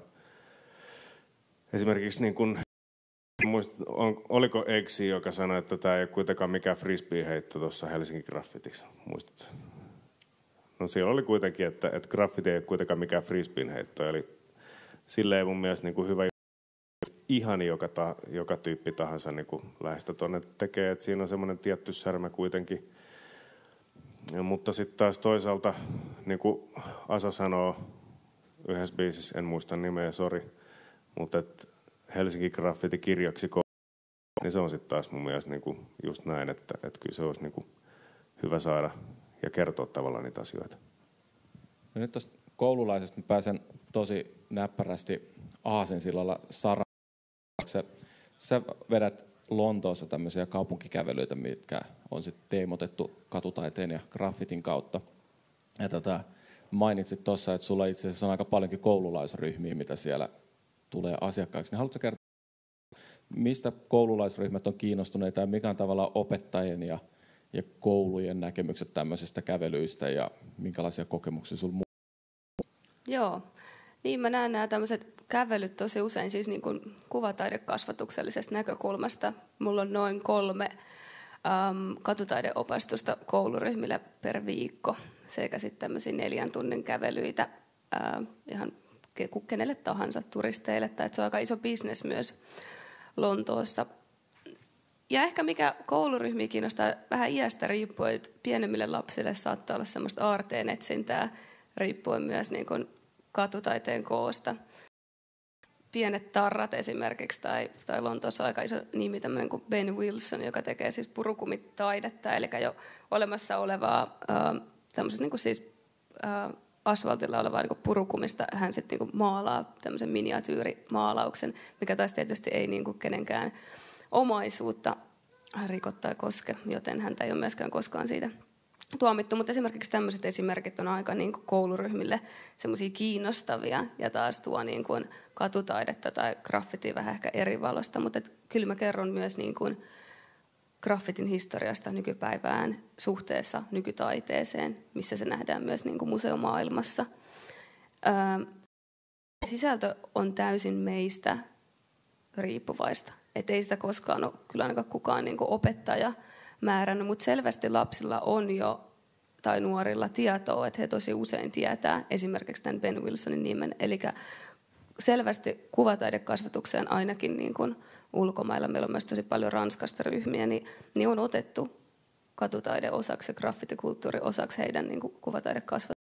S1: esimerkiksi niin kuin, muist, on, oliko Exi, joka sanoi, että tämä ei ole kuitenkaan mikään frisbee-heitto tuossa Helsingin graffitiksi, muistatko? No siellä oli kuitenkin, että, että graffiti ei ole kuitenkaan mikään frisbeen heitto, eli silleen mun mielestä niin kuin hyvä ihan joka, ta, joka tyyppi tahansa niin kuin lähestä tuonne tekee, että siinä on semmoinen tietty särmä kuitenkin. Ja, mutta sitten taas toisaalta, niin kuin Asa sanoo yhdessä biisissä, en muista nimeä, sori, mutta että Helsingin graffiti kirjaksi, niin se on sitten taas mun mielestä niin kuin just näin, että, että kyllä se olisi niin kuin hyvä saada ja kertoa tavallaan niitä asioita.
S2: No nyt tuosta koululaisesta mä pääsen tosi näppärästi aasinsillalla Sara. Sä, sä vedät Lontoossa tämmöisiä kaupunkikävelyitä, mitkä on sitten teemotettu katutaiteen ja graffitin kautta. Ja tota, mainitsit tuossa, että sulla itse asiassa on aika paljonkin koululaisryhmiä, mitä siellä tulee asiakkaiksi. Niin haluatko kertoa, mistä koululaisryhmät on kiinnostuneita ja mikä on tavallaan opettajien ja ja koulujen näkemykset tämmöisistä kävelyistä ja minkälaisia kokemuksia sinulla muu?
S4: Joo, niin mä näen nämä tämmöiset kävelyt tosi usein siis niin kuin kuvataidekasvatuksellisesta näkökulmasta. Mulla on noin kolme äm, katutaideopastusta kouluryhmille per viikko sekä sitten tämmöisiä neljän tunnin kävelyitä äh, ihan kenelle tahansa turisteille. Tai että se on aika iso bisnes myös Lontoossa. Ja ehkä mikä kouluryhmiä kiinnostaa vähän iästä riippuen, että pienemmille lapsille saattaa olla semmoista aarteen etsintää riippuen myös niin kuin katutaiteen koosta. Pienet tarrat esimerkiksi, tai, tai Lontoossa on aika iso nimi, tämmöinen kuin Ben Wilson, joka tekee siis purukumitaidetta, eli jo olemassa olevaa äh, tämmöisessä niin kuin siis äh, asfaltilla olevaa niin purukumista hän sitten niin maalaa tämmöisen miniatyyrimaalauksen, mikä taas tietysti ei niin kuin kenenkään omaisuutta rikot tai koske, joten häntä ei ole myöskään koskaan siitä tuomittu. Mutta esimerkiksi tämmöiset esimerkit on aika niin kuin kouluryhmille semmoisia kiinnostavia ja taas tuo niin kuin katutaidetta tai graffitia vähän ehkä eri valosta. Mutta et kyllä mä kerron myös niin kuin graffitin historiasta nykypäivään suhteessa nykytaiteeseen, missä se nähdään myös niin kuin museomaailmassa. Öö, sisältö on täysin meistä riippuvaista. Että ei sitä koskaan ole kyllä ainakaan kukaan niin kuin opettaja määrännyt, mutta selvästi lapsilla on jo, tai nuorilla tietoa, että he tosi usein tietää esimerkiksi tämän Ben Wilsonin nimen. Eli selvästi kuvataidekasvatukseen ainakin niin kuin ulkomailla, meillä on myös tosi paljon Ranskasta ryhmiä, niin, niin on otettu katutaide osaksi ja graffitikulttuuri osaksi heidän niin kuin kuvataidekasvatukseen.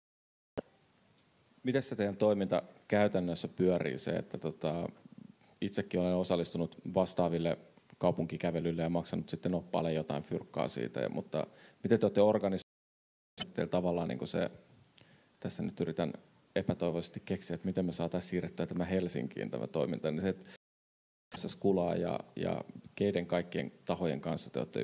S2: Miten se teidän toiminta käytännössä pyörii se, että tota, itsekin olen osallistunut vastaaville kaupunkikävelyille ja maksanut sitten oppaalle jotain fyrkkaa siitä, mutta miten te olette organisoineet tavallaan niin kuin se, tässä nyt yritän epätoivoisesti keksiä, että miten me saataisiin siirrettyä tämä Helsinkiin tämä toiminta, niin se, että Skulaa ja, ja keiden kaikkien tahojen kanssa te olette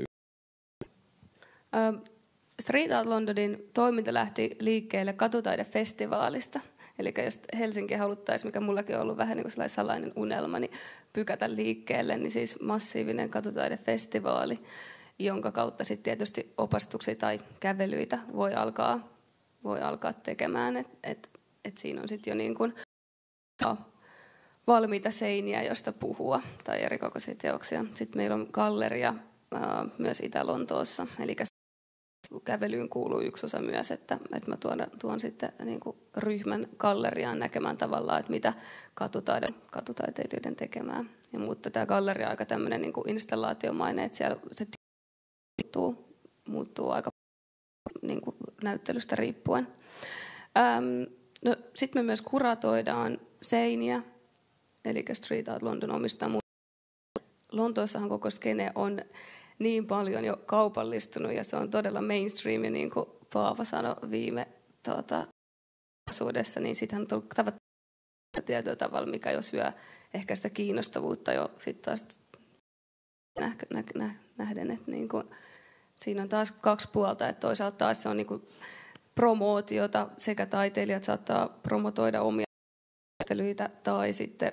S4: uh, Street Art Londonin toiminta lähti liikkeelle katutaidefestivaalista. Eli jos Helsinki haluttaisiin, mikä mullakin on ollut vähän niin kuin sellainen salainen unelma, niin pykätä liikkeelle, niin siis massiivinen katutaidefestivaali, jonka kautta sitten tietysti opastuksia tai kävelyitä voi alkaa, voi alkaa tekemään. Et, et, et siinä on sitten jo niin kuin, jo valmiita seiniä, josta puhua, tai erikokoisia teoksia. Sitten meillä on galleria ää, myös Itä-Lontoossa, eli kävelyyn kuuluu yksi osa myös, että, että mä tuon, tuon sitten niin kuin ryhmän galleriaan näkemään tavallaan, että mitä katutaide, katutaiteilijoiden tekemään. Ja, mutta tämä galleria on aika tämmöinen niin kuin installaatiomainen, että siellä se muuttuu, muuttuu aika niin kuin näyttelystä riippuen. Ähm, no, sitten me myös kuratoidaan seiniä, eli Street Art London omistaa muuta. Lontoossahan koko skene on niin paljon jo kaupallistunut ja se on todella mainstream, ja niin kuin Paava sanoi viime tuota, osuudessa, niin sitähän on tullut tavattu tietyllä tavalla, mikä jo syö ehkä sitä kiinnostavuutta jo sitten taas nä- nä- nä- nähden, että niin kuin, siinä on taas kaksi puolta, että toisaalta taas se on niin kuin promootiota, sekä taiteilijat saattaa promotoida omia näyttelyitä tai sitten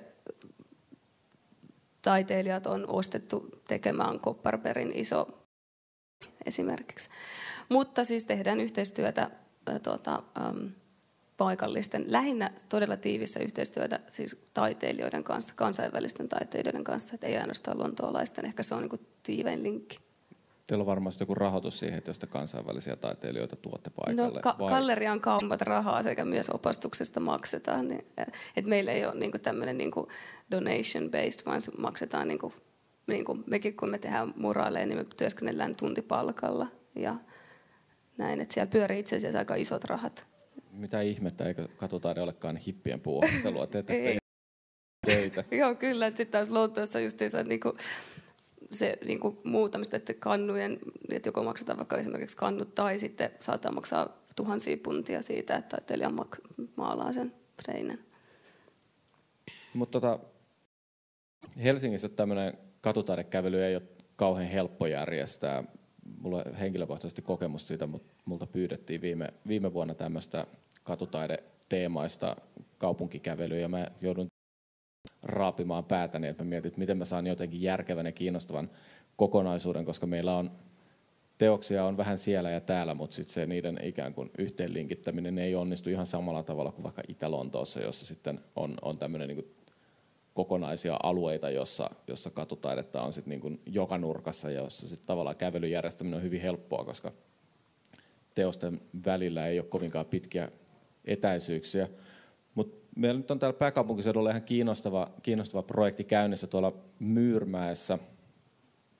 S4: taiteilijat on ostettu tekemään Kopparbergin iso esimerkiksi. Mutta siis tehdään yhteistyötä ä, tuota, äm, paikallisten, lähinnä todella tiivissä yhteistyötä siis taiteilijoiden kanssa, kansainvälisten taiteilijoiden kanssa, että ei ainoastaan lontoolaisten, ehkä se on niin kuin tiivein linkki.
S2: Teillä on varmasti joku rahoitus siihen, että jos te kansainvälisiä taiteilijoita tuotte paikalle.
S4: No ka-
S2: vai?
S4: gallerian kaupat rahaa sekä myös opastuksesta maksetaan. Niin, et meillä ei ole niinku tämmöinen niinku donation-based, vaan maksetaan, niinku, niinku mekin kun me tehdään muraaleja, niin me työskennellään tuntipalkalla. Ja näin, että siellä pyörii itse asiassa aika isot rahat.
S2: Mitä ihmettä, eikö katutaide olekaan hippien puuhastelua? Teettekö te töitä?
S4: Joo, kyllä. Sitten taas Lontoossa justiinsa niinku se niin kuin muutamista, että kannujen, että joko maksetaan vaikka esimerkiksi kannut, tai sitten saattaa maksaa tuhansia puntia siitä, että taiteilija maalaa sen seinän.
S2: Mutta tota, Helsingissä tämmöinen katutaidekävely ei ole kauhean helppo järjestää. Mulla on henkilökohtaisesti kokemus siitä, mutta multa pyydettiin viime, viime vuonna tämmöistä katutaideteemaista kaupunkikävelyä, ja mä joudun raapimaan päätäni, että mä mietin, että miten mä saan jotenkin järkevän ja kiinnostavan kokonaisuuden, koska meillä on teoksia on vähän siellä ja täällä, mutta sitten se niiden ikään kuin yhteenlinkittäminen ei onnistu ihan samalla tavalla kuin vaikka Itä-Lontoossa, jossa sitten on, on tämmöinen niin kuin kokonaisia alueita, jossa, jossa katutaidetta on sitten niin kuin joka nurkassa, ja jossa sitten tavallaan kävelyn järjestäminen on hyvin helppoa, koska teosten välillä ei ole kovinkaan pitkiä etäisyyksiä. Mutta meillä nyt on täällä pääkaupunkiseudulla ihan kiinnostava, kiinnostava projekti käynnissä tuolla Myyrmäessä.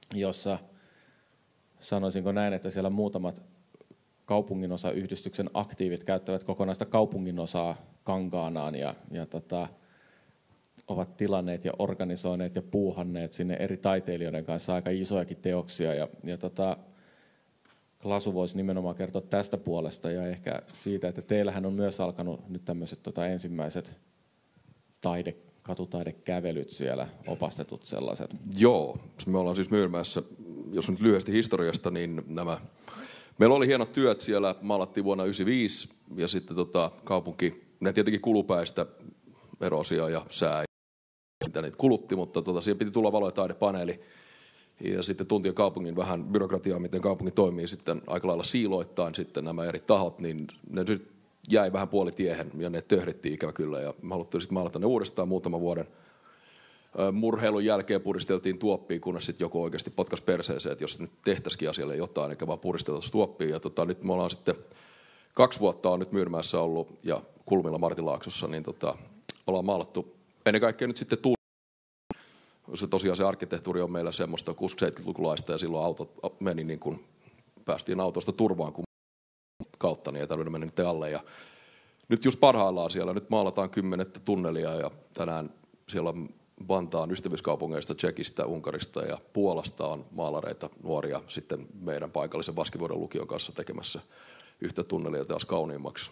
S2: jossa sanoisinko näin, että siellä muutamat kaupunginosayhdistyksen aktiivit käyttävät kokonaista kaupunginosaa kankaanaan ja, ja tota, ovat tilanneet ja organisoineet ja puuhanneet sinne eri taiteilijoiden kanssa aika isojakin teoksia. Ja, ja tota, Klasu voisi nimenomaan kertoa tästä puolesta ja ehkä siitä, että teillähän on myös alkanut nyt tämmöiset tota, ensimmäiset taide, katutaidekävelyt siellä, opastetut sellaiset.
S5: Joo, me ollaan siis Myyrmäessä, jos nyt lyhyesti historiasta, niin nämä meillä oli hienot työt siellä, maalattiin vuonna yhdeksänkymmentäviisi ja sitten tota, kaupunki, ne tietenkin kulupäistä erosia ja sää, mitä niitä kulutti, mutta tota, siihen piti tulla valo- ja taidepaneeli ja sitten tuntien kaupungin vähän byrokratiaa, miten kaupunki toimii sitten aika lailla siiloittain sitten nämä eri tahot, niin ne jäi vähän puolitiehen ja ne töhdettiin ikävä kyllä ja me haluttiin sitten maalata ne uudestaan muutaman vuoden. Murheilun jälkeen puristeltiin tuoppiin, kunnes sitten joku oikeasti potkas perseeseen, että jos nyt tehtäisikin asialle jotain, eikä vaan puristeltaisiin tuoppiin. Ja tota, nyt me ollaan sitten, kaksi vuotta on nyt Myyrmäessä ollut ja Kulmilla Martinlaaksossa, niin tota, ollaan maalattu ennen kaikkea nyt sitten tuuli. Se tosiaan se arkkitehtuuri on meillä semmoista kuusikymmentä-seitsemänkymmentälukulaista ja silloin autot meni niin kuin, päästiin autosta turvaan kun kautta, niin ei tarvinnut mennä niiden alle. Ja nyt just parhaillaan siellä, nyt maalataan kymmenettä tunnelia ja tänään siellä on Vantaan ystävyyskaupungeista, Tsekistä, Unkarista ja Puolasta on maalareita nuoria sitten meidän paikallisen Vaskivuoden lukion kanssa tekemässä yhtä tunnelia taas kauniimmaksi.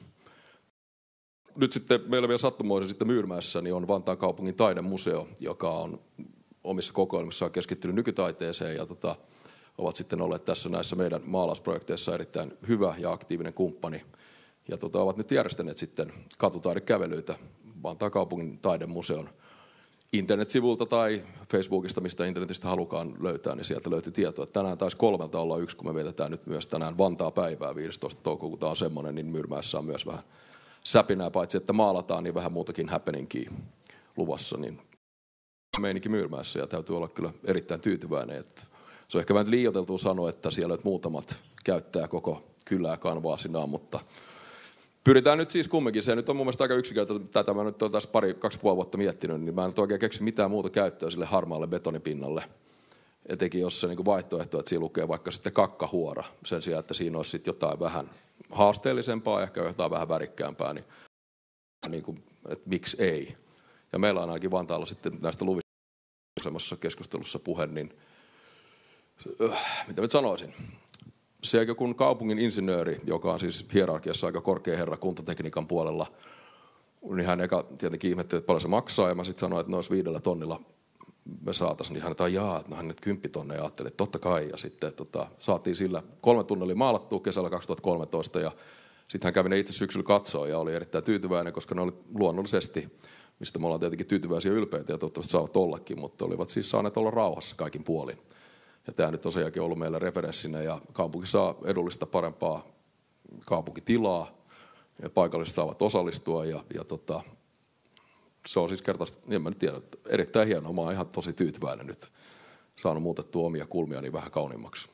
S5: Nyt sitten meillä vielä sattumoisin sitten Myyrmäessä niin on Vantaan kaupungin taidemuseo, joka on omissa kokoelmissaan keskittynyt nykytaiteeseen ja tota, ovat sitten olleet tässä näissä meidän maalausprojekteissa erittäin hyvä ja aktiivinen kumppani. Ja tota, ovat nyt järjestäneet sitten katutaidekävelyitä Vantaan kaupungin taidemuseon internetsivulta tai Facebookista, mistä internetistä halukaan löytää, niin sieltä löytyy tietoa. Tänään taisi kolmelta olla yksi, kun me vietetään nyt myös tänään Vantaa päivää, viidestoista toukokuuta on semmoinen, niin Myyrmäessä on myös vähän säpinää, paitsi että maalataan, niin vähän muutakin happeningia luvassa, niin meininki Myyrmäessä ja täytyy olla kyllä erittäin tyytyväinen. Että se on ehkä vähän liioiteltua sanoa, että siellä nyt muutamat käyttää koko kylää kanvaasinaan, mutta pyritään nyt siis kumminkin. Se nyt on mun mielestä aika yksinkertaista. Tätä mä nyt olen tässä pari, kaksi puoli vuotta miettinyt, niin mä en nyt oikein keksi mitään muuta käyttöä sille harmaalle betonipinnalle. Etenkin jos se niin vaihtoehto, että siinä lukee vaikka sitten kakkahuora sen sijaan, että siinä olisi sitten jotain vähän haasteellisempaa, ehkä jotain vähän värikkäämpää, niin, niin kuin, että miksi ei. Ja meillä on ainakin Vantaalla sitten näistä luvissa keskustelussa puhe, niin äh, mitä nyt sanoisin? Se kun kaupungin insinööri, joka on siis hierarkiassa aika korkea herra kuntatekniikan puolella, niin hän eka tietenkin ihmetteli, että paljon se maksaa, ja mä sitten sanoin, että noin viidellä tonnilla me saataisiin, niin hän että jaa, että no hän nyt kymppitonne, ja ajattelin, että totta kai, ja sitten tota, saatiin sillä kolme tunnilla maalattua kesällä kaksituhattakolmetoista, ja sitten hän kävi ne itse syksyllä katsoa, ja oli erittäin tyytyväinen, koska ne oli luonnollisesti, mistä me ollaan tietenkin tyytyväisiä ylpeitä, ja toivottavasti saavat ollakin, mutta olivat siis saaneet olla rauhassa kaikin puolin. Ja tämä nyt on sen jälkeen ollut meillä referenssinä ja kaupunki saa edullista parempaa kaupunkitilaa ja paikalliset saavat osallistua ja, ja tota, se on siis kertaisesti, niin mä nyt tiedän, että erittäin hienoa. Mä oon ihan tosi tyytyväinen nyt saanut muutettua omia kulmia niin vähän kauniimmaksi.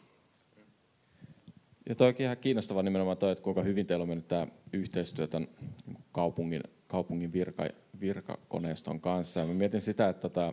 S2: Ja toi onkin ihan kiinnostava nimenomaan toi, että kuinka hyvin teillä on mennyt tämä yhteistyö tämän kaupungin, kaupungin virka, virkakoneiston kanssa. Ja mä mietin sitä, että tota,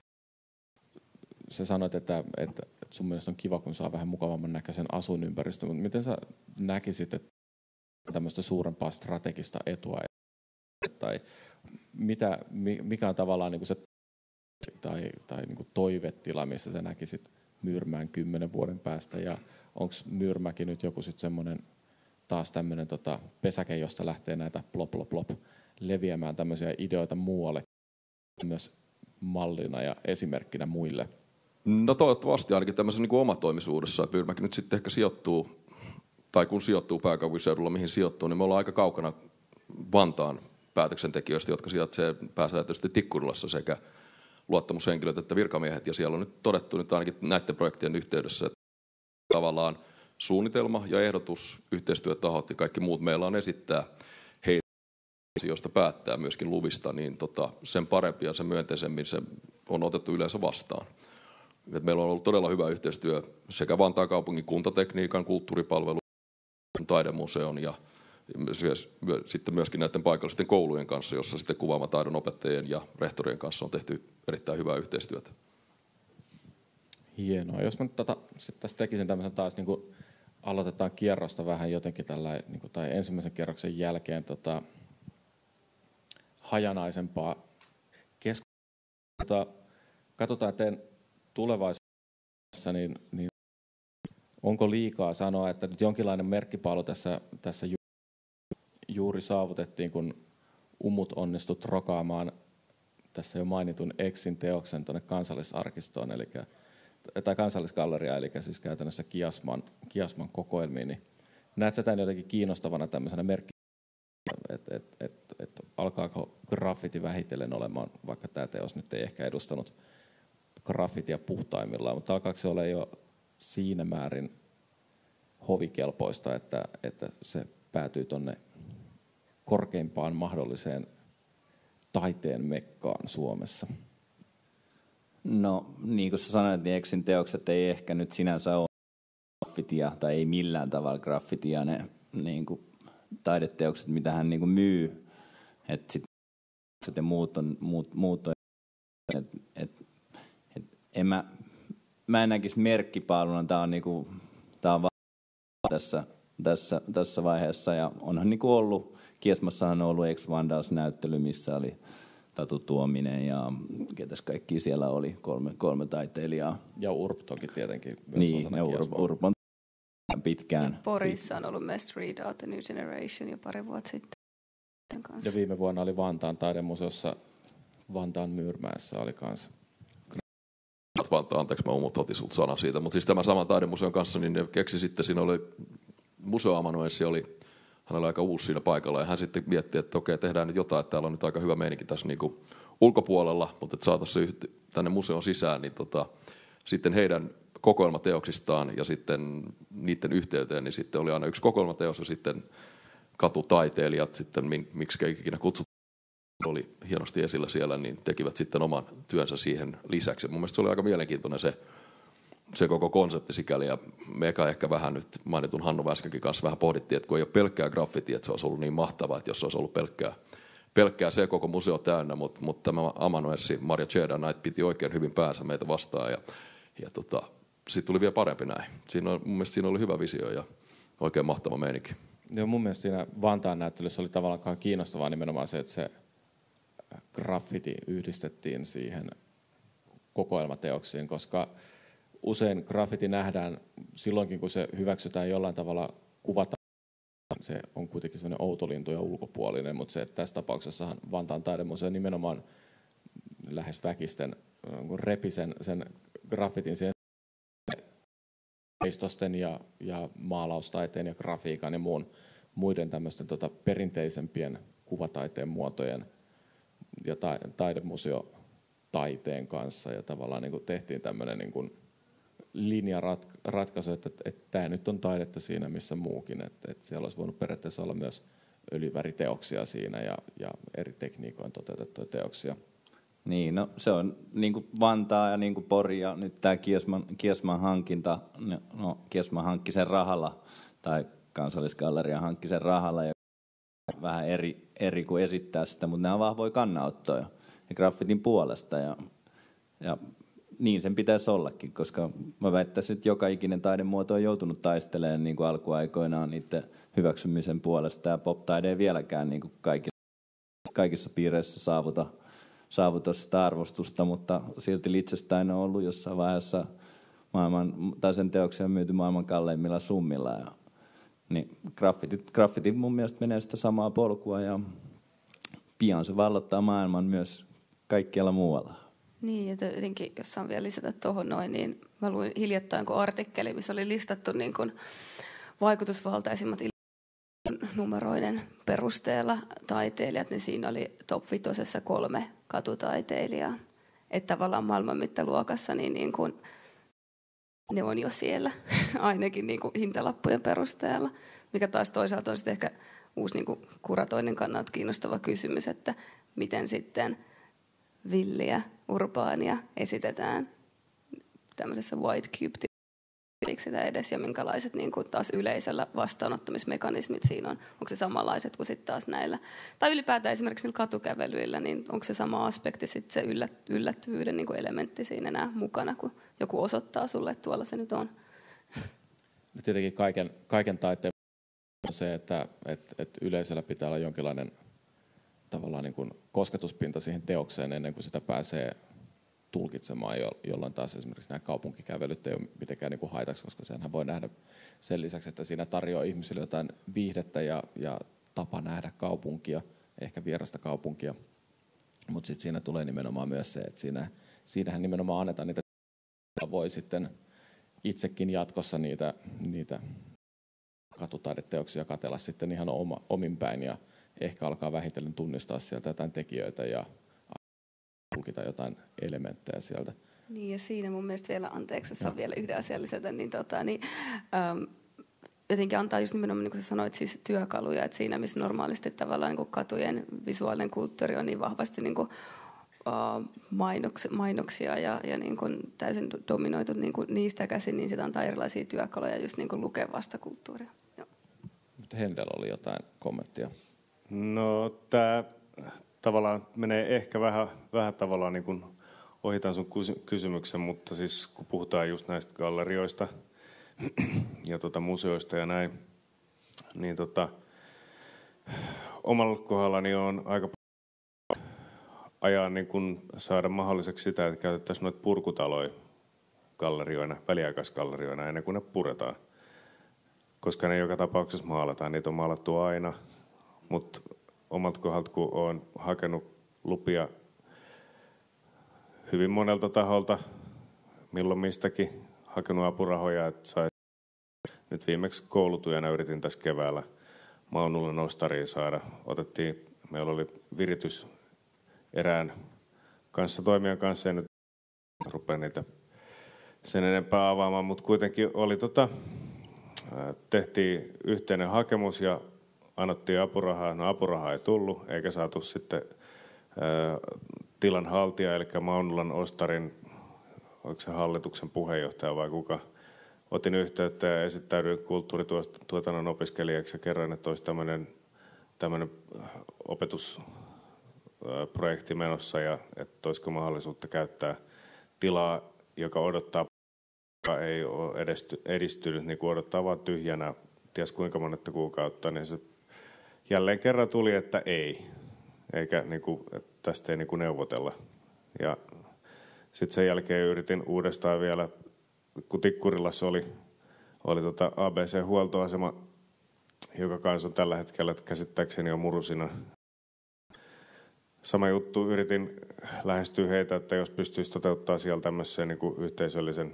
S2: sä sanoit, että, että sun mielestä on kiva, kun saa vähän mukavamman näköisen asuinympäristön, mutta miten sä näkisit, että tämmöistä suurempaa strategista etua tai mitä, mikä on tavallaan niin kuin se tai, tai niin kuin toivetila, missä sä näkisit Myyrmään kymmenen vuoden päästä ja onko Myyrmäkin nyt joku sitten semmoinen taas tämmöinen tota, pesäke, josta lähtee näitä plop plop plop leviämään tämmöisiä ideoita muualle myös mallina ja esimerkkinä muille?
S5: No toivottavasti ainakin tämmöisen niin kuin omatoimisuudessa, että Myyrmäkin nyt sitten ehkä sijoittuu, tai kun sijoittuu pääkaupunkiseudulla, mihin sijoittuu, niin me ollaan aika kaukana Vantaan päätöksentekijöistä, jotka sijaitsee pääsääntöisesti Tikkurilassa sekä luottamushenkilöt että virkamiehet, ja siellä on nyt todettu nyt ainakin näiden projektien yhteydessä, että tavallaan suunnitelma ja ehdotus, yhteistyötahot ja kaikki muut meillä on esittää heitä asioista päättää myöskin luvista, niin tota, sen parempi ja sen myönteisemmin se on otettu yleensä vastaan. Et meillä on ollut todella hyvä yhteistyö sekä Vantaan kaupungin kuntatekniikan, kulttuuripalvelun, taidemuseon ja sitten myöskin näiden paikallisten koulujen kanssa, jossa sitten kuvaamataidon opettajien ja rehtorien kanssa on tehty erittäin hyvää yhteistyötä.
S2: Hienoa. Jos mä nyt tota, sit tässä tekisin tämmöisen taas, niin kuin aloitetaan kierrosta vähän jotenkin tällä, niin kuin, tai ensimmäisen kierroksen jälkeen tota, hajanaisempaa keskustelua. Katsotaan teidän tulevaisuudessa, niin, niin onko liikaa sanoa, että nyt jonkinlainen merkkipaalu tässä, tässä ju, juuri saavutettiin, kun Umut onnistut rokaamaan tässä jo mainitun Exin teoksen tuonne kansallisarkistoon, eli, tai kansallisgalleriaan, eli siis käytännössä Kiasman, Kiasman kokoelmiin. Niin näetkö tämän jotenkin kiinnostavana tämmöisenä merkki, että et, et, et, alkaako graffiti vähitellen olemaan, vaikka tämä teos nyt ei ehkä edustanut graffitia puhtaimmillaan, mutta alkaako se olla jo siinä määrin hovikelpoista, että, että se päätyy tuonne korkeimpaan mahdolliseen taiteen mekkaan Suomessa?
S3: No, niin kuin sä sanoit, niin Exin teokset ei ehkä nyt sinänsä ole graffitia, tai ei millään tavalla graffitia, ne niin kuin taideteokset, mitä hän niin kuin myy, että sitten ja muut on, muut, muut on et, et, et, en mä, mä en näkisi merkkipaaluna, tää on, niinku, tää on vaan tässä, tässä, tässä vaiheessa, ja onhan niinku ollut, Kiasmassahan on ollut Ex-Vandals-näyttely, missä oli Tatu Tuominen ja ketäs kaikki siellä oli, kolme, kolme taiteilijaa.
S2: Ja Urp toki tietenkin.
S3: Niin, ja Urp, Urp on pitkään.
S4: Ja Porissa on ollut myös Street Art The New Generation jo pari vuotta sitten.
S2: Ja viime vuonna oli Vantaan taidemuseossa, Vantaan Myyrmäessä oli kanssa.
S5: Vantaan, anteeksi, mä Umut otin sulta sanan siitä, mutta siis tämän saman taidemuseon kanssa, niin ne keksi sitten, siinä oli museoamanuenssi, oli hän oli aika uusi siinä paikalla, ja hän sitten mietti, että okei, tehdään nyt jotain, että täällä on nyt aika hyvä meininki tässä niin kuin ulkopuolella, mutta että saataisiin se tänne museon sisään, niin tota, sitten heidän kokoelmateoksistaan ja sitten niiden yhteyteen, niin sitten oli aina yksi kokoelmateos ja sitten katutaiteilijat, sitten miksi ikinä kutsuttu, oli hienosti esillä siellä, niin tekivät sitten oman työnsä siihen lisäksi. Mun mielestä se oli aika mielenkiintoinen se, se koko konsepti sikäli, ja me eka ehkä vähän nyt mainitun Hannu Väskänkin kanssa vähän pohdittiin, että kun ei ole pelkkää graffiti, että se olisi ollut niin mahtavaa, että jos se olisi ollut pelkkää, pelkkää se koko museo täynnä, mutta, mutta tämä amanuenssi Maria Cheda Knight piti oikein hyvin päänsä meitä vastaan, ja, ja tota, sitten tuli vielä parempi näin. Siinä on, mun mielestä siinä oli hyvä visio ja oikein mahtava meininki.
S2: Joo, mun mielestä siinä Vantaan näyttelyssä oli tavallaan kiinnostavaa nimenomaan se, että se graffiti yhdistettiin siihen kokoelmateoksiin, koska usein graffiti nähdään silloinkin, kun se hyväksytään jollain tavalla kuvata. Se on kuitenkin sellainen outolintu ja ulkopuolinen, mutta se, että tässä tapauksessahan Vantaan taidemuseo nimenomaan lähes väkisten repi sen, sen graffitin siihen veistosten ja, ja maalaustaiteen ja grafiikan ja muun, muiden tämmöisten tota, perinteisempien kuvataiteen muotojen ja ta, taidemuseotaiteen kanssa, ja tavallaan niin kuin tehtiin tämmöinen niin kuin linjaratkaisu, että, että, että tämä nyt on taidetta siinä missä muukin, että, että siellä olisi voinut periaatteessa olla myös öljyväriteoksia siinä ja, ja eri tekniikoin toteutettuja teoksia.
S3: Niin, no se on niin kuin Vantaa ja niin kuin Pori ja nyt tämä Kiasman, Kiasman hankinta, no Kiasman hankki sen rahalla tai Kansallisgalleria hankki sen rahalla ja vähän eri, eri kuin esittää sitä, mutta nämä on vahvoja kannanottoja ja graffitin puolesta ja, ja niin sen pitäisi ollakin, koska mä väittäisin, että joka ikinen taidemuoto on joutunut taistelemaan niin kuin alkuaikoinaan niiden hyväksymisen puolesta ja pop-taide ei vieläkään niin kuin kaikissa, kaikissa piireissä saavuta saavuta sitä arvostusta, mutta silti Liechtenstein on ollut jossain vaiheessa maailman, tai sen teoksia on myyty maailman kalleimmilla summilla. Ja, niin graffitit, graffitit mun mielestä menee sitä samaa polkua ja pian se vallottaa maailman myös kaikkialla muualla.
S4: Niin, ja jotenkin, jos saan vielä lisätä tuohon noin, niin mä luin hiljattain kun artikkeli, missä oli listattu niin kuin vaikutusvaltaisimmat numeroiden perusteella taiteilijat, niin siinä oli top vitosessa kolme katutaiteilijaa. Että tavallaan maailman mittaluokassa niin, niin kuin ne on jo siellä, ainakin niin kuin hintalappujen perusteella, mikä taas toisaalta on sitten ehkä uusi niin kuin kuratoinnin kannalta kiinnostava kysymys, että miten sitten villiä, urbaania esitetään tämmöisessä white cube sitä edes ja minkälaiset niin kuin taas yleisöllä vastaanottamismekanismit siinä on. Onko se samanlaiset kuin sitten taas näillä? Tai ylipäätään esimerkiksi niillä katukävelyillä, niin onko se sama aspekti sitten se yllät, yllättävyyden niin kuin elementti siinä enää mukana, kun joku osoittaa sulle, että tuolla se nyt on?
S2: Tietenkin kaiken, kaiken taiteen on se, että et, et yleisöllä pitää olla jonkinlainen tavallaan niin kuin kosketuspinta siihen teokseen ennen kuin sitä pääsee tulkitsemaan, jolloin taas esimerkiksi nämä kaupunkikävelyt ei ole mitenkään niin kuin haitaksi, koska senhän voi nähdä sen lisäksi, että siinä tarjoaa ihmisille jotain viihdettä ja, ja tapa nähdä kaupunkia, ehkä vierasta kaupunkia. Mutta sitten siinä tulee nimenomaan myös se, että siinä, siinähän nimenomaan annetaan niitä, voi sitten itsekin jatkossa niitä, niitä katutaideteoksia katsella sitten ihan oma, omin päin ja ehkä alkaa vähitellen tunnistaa sieltä jotain tekijöitä ja tulkita jotain elementtejä sieltä.
S4: Niin ja siinä mun mielestä vielä, anteeksi, jos on vielä yhden asian lisätä, niin, tota, niin äm, jotenkin antaa just nimenomaan, niin kuin sä sanoit, siis työkaluja, että siinä missä normaalisti tavallaan niin kuin katujen visuaalinen kulttuuri on niin vahvasti niin kuin, uh, mainoks, mainoksia ja, ja niin kuin täysin dominoitu niin kuin niistä käsin, niin sitä antaa erilaisia työkaluja just niin kuin lukevasta kulttuuria. Joo.
S2: Mutta Hendel oli jotain kommenttia.
S1: No tämä tavallaan menee ehkä vähän, vähän tavallaan niin kuin ohitan sun kysymyksen, mutta siis kun puhutaan just näistä gallerioista ja tota museoista ja näin, niin tota, omalla kohdallani on aika ajaa niin kuin saada mahdolliseksi sitä, että käytettäisiin noita purkutaloja gallerioina, väliaikaisgallerioina ennen kuin ne puretaan. Koska ne joka tapauksessa maalataan, niitä on maalattu aina, mutta omalta kohdalta, kun olen hakenut lupia hyvin monelta taholta, milloin mistäkin, hakenut apurahoja, että sai. Nyt viimeksi koulutujana yritin tässä keväällä Maunulan ostariin saada. Otettiin, meillä oli viritys erään kanssa, toimijan kanssa, ja nyt rupean niitä sen enempää avaamaan, mutta kuitenkin oli tota, tehtiin yhteinen hakemus ja annettiin apurahaa. No apurahaa ei tullut, eikä saatu sitten ää, tilan haltija, eli Maunulan ostarin, oliko se hallituksen puheenjohtaja vai kuka, otin yhteyttä ja esittäydyin kulttuurituotannon opiskelijaksi ja kerroin, että olisi tämmöinen, tämmöinen opetusprojekti menossa ja että olisiko mahdollisuutta käyttää tilaa, joka odottaa, joka ei ole edisty, edistynyt, niin kuin odottaa vaan tyhjänä, ties kuinka monetta kuukautta, niin se jälleen kerran tuli, että ei, eikä niin kuin, että tästä ei niin kuin neuvotella. Ja sitten sen jälkeen yritin uudestaan vielä, kun Tikkurilassa oli, oli tota A B C-huoltoasema, joka kanssa on tällä hetkellä, että käsittääkseni on murusina. Sama juttu, yritin lähestyä heitä, että jos pystyisi toteuttaa siellä tämmöisen niin kuin yhteisöllisen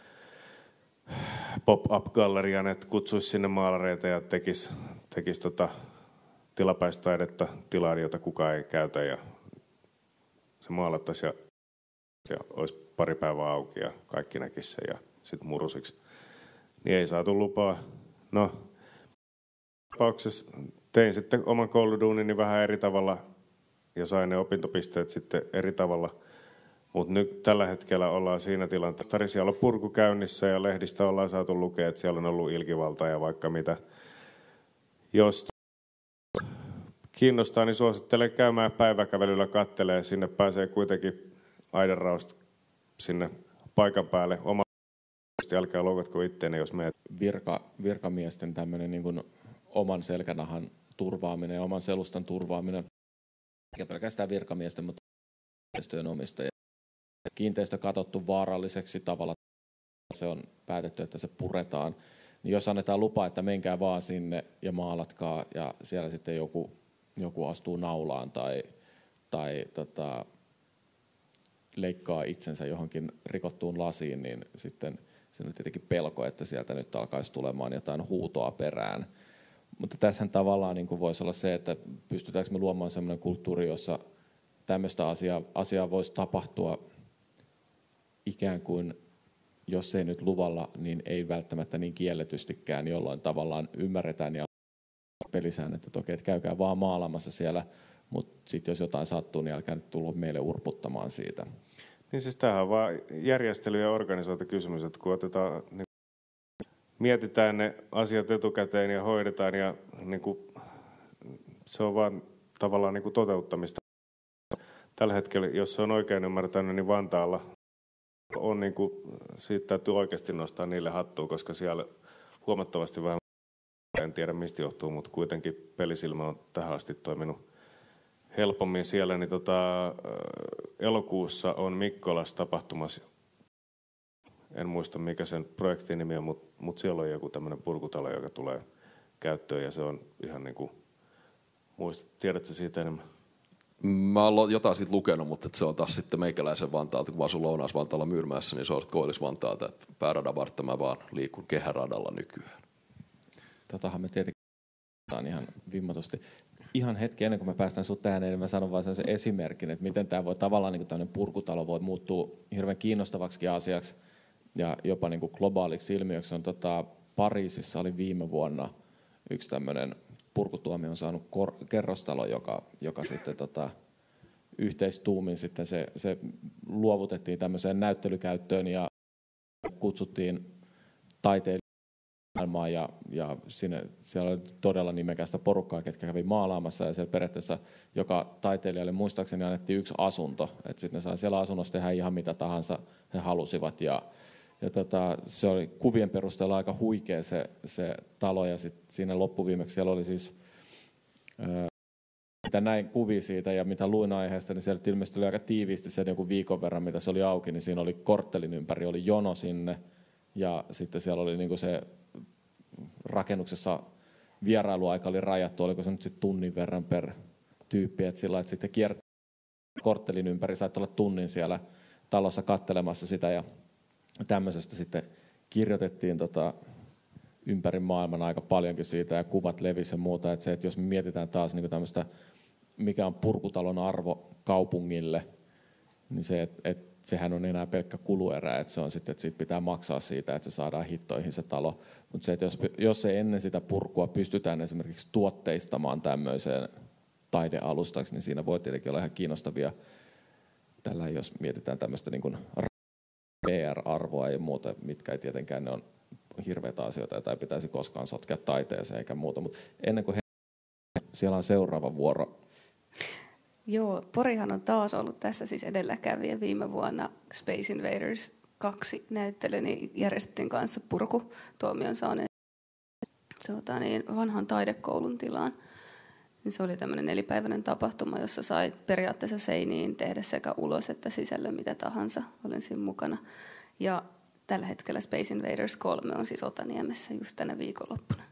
S1: pop-up-gallerian, että kutsuisi sinne maalareita ja tekisi, tekisi tota tilapäistaidetta tilaan, jota kukaan ei käytä ja se maalattaisi ja, ja olisi pari päivää auki ja kaikki näkisi sen ja sitten murusiksi. Niin ei saatu lupaa. No, tapauksessa tein sitten oman kouluduunini vähän eri tavalla ja sain ne opintopisteet sitten eri tavalla. Mutta nyt tällä hetkellä ollaan siinä tilanteessa. Siellä on purku käynnissä ja lehdistä ollaan saatu lukea, että siellä on ollut ilkivaltaa ja vaikka mitä. Jos kiinnostaa, niin suosittelen käymään päiväkävelyllä kattelee. Sinne pääsee kuitenkin aidanrausta sinne paikan päälle. Oma älkää loukatko itteeni, jos meet.
S2: Virka, virkamiesten tämmöinen niin kuin oman selkänahan turvaaminen ja oman selustan turvaaminen. Eikä pelkästään virkamiesten, mutta kiinteistöjen omistajia. Kiinteistö katsottu vaaralliseksi tavalla. Se on päätetty, että se puretaan. Niin jos annetaan lupa, että menkää vaan sinne ja maalatkaa ja siellä sitten joku, joku astuu naulaan tai, tai tota, leikkaa itsensä johonkin rikottuun lasiin, niin sitten se on tietenkin pelko, että sieltä nyt alkaisi tulemaan jotain huutoa perään. Mutta tässähän tavallaan niin kuin voisi olla se, että pystytäänkö me luomaan sellainen kulttuuri, jossa tämmöistä asiaa, asiaa voisi tapahtua ikään kuin, jos ei nyt luvalla, niin ei välttämättä niin kielletystikään, jolloin tavallaan ymmärretään ja pelisäännöt, että okei, että käykää vaan maalaamassa siellä, mutta sitten jos jotain sattuu, niin älkää nyt tulla meille urputtamaan siitä.
S1: Niin siis tämähän on vaan järjestely- ja organisointikysymys, että kun otetaan niin mietitään ne asiat etukäteen ja hoidetaan ja niin kuin, se on vaan tavallaan niin kuin toteuttamista. Tällä hetkellä, jos se on oikein ymmärtänyt, niin Vantaalla on niin kuin, siitä täytyy oikeasti nostaa niille hattua, koska siellä huomattavasti vähän, en tiedä mistä johtuu, mutta kuitenkin Pelisilmä on tähän asti toiminut helpommin siellä. Niin tota, elokuussa on Mikkolassa tapahtumassa, en muista mikä sen projektin nimi on, mutta, mutta siellä on joku tämmöinen purkutalo, joka tulee käyttöön ja se on ihan niin kuin, muistat, tiedätkö siitä enemmän?
S5: Mä oon jotain siitä lukenut, mutta se on taas sitten meikäläisen Vantaalta, kun mä asun Lounais-Vantaalla Myyrmäessä, niin se on Koillis-Vantaalta, että pääradan vartta mä vaan liikun kehäradalla nykyään.
S2: Totahan me tietenkin ihan vimmatusti. Ihan hetki ennen kuin mä päästän sut tähän, niin mä sanon vaan sen esimerkin, että miten tämä voi tavallaan niin tämmöinen purkutalo voi muuttua hirveän kiinnostavaksi asiaksi ja jopa niin kuin globaaliksi ilmiöksi. On tota, Pariisissa oli viime vuonna yksi tämmöinen purkutuomio on saanut kor- kerrostalo, joka, joka sitten tota, yhteistuumin sitten se, se luovutettiin tämmöiseen näyttelykäyttöön ja kutsuttiin taiteilijamaailmaan ja, ja sinne, siellä oli todella nimekästä porukkaa, ketkä kävi maalaamassa ja siellä periaatteessa joka taiteilijalle muistaakseni annettiin yksi asunto, että sitten ne sai siellä asunnossa tehdä ihan mitä tahansa he halusivat ja Ja tota, se oli kuvien perusteella aika huikea se, se talo ja sit siinä loppuviimeksi siellä oli siis, ää, mitä näin kuvia siitä ja mitä luin aiheesta, niin siellä ilmeisesti oli aika tiiviisti sen joku viikon verran, mitä se oli auki, niin siinä oli korttelin ympäri, oli jono sinne ja sitten siellä oli niinku se rakennuksessa vierailuaika oli rajattu, oliko se nyt sitten tunnin verran per tyyppi, että sillä että sitten kiertää korttelin ympäri, sait olla tunnin siellä talossa kattelemassa sitä ja tämmöisestä sitten kirjoitettiin tota ympäri maailman aika paljonkin siitä ja kuvat levisi ja muuta. Että se, että jos me mietitään taas niin tämmöistä, mikä on purkutalon arvo kaupungille, niin se, että, että sehän on enää pelkkä kuluerä, että se on sitten, että siitä pitää maksaa siitä, että se saadaan hittoihin se talo. Mutta se, että jos, jos se ennen sitä purkua pystytään esimerkiksi tuotteistamaan tämmöiseen taidealustaksi, niin siinä voi tietenkin olla ihan kiinnostavia, tällä jos mietitään tämmöistä niin kuin P R-arvoa ja muuta, mitkä ei tietenkään ne on hirveitä asioita, joita ei pitäisi koskaan sotkea taiteeseen eikä muuta. Mutta ennen kuin he... siellä on seuraava vuoro.
S4: Joo, Porihan on taas ollut tässä siis edelläkävijä. Viime vuonna Space Invaders kaksi näyttely, niin järjestettiin kanssa purku tuomion saaneen tuota, niin vanhan taidekoulun tilaan. Niin se oli tämmöinen nelipäiväinen tapahtuma, jossa sai periaatteessa seiniin tehdä sekä ulos että sisällä mitä tahansa. Olen siinä mukana. Ja tällä hetkellä Space Invaders kolme on siis Otaniemessä just tänä viikonloppuna.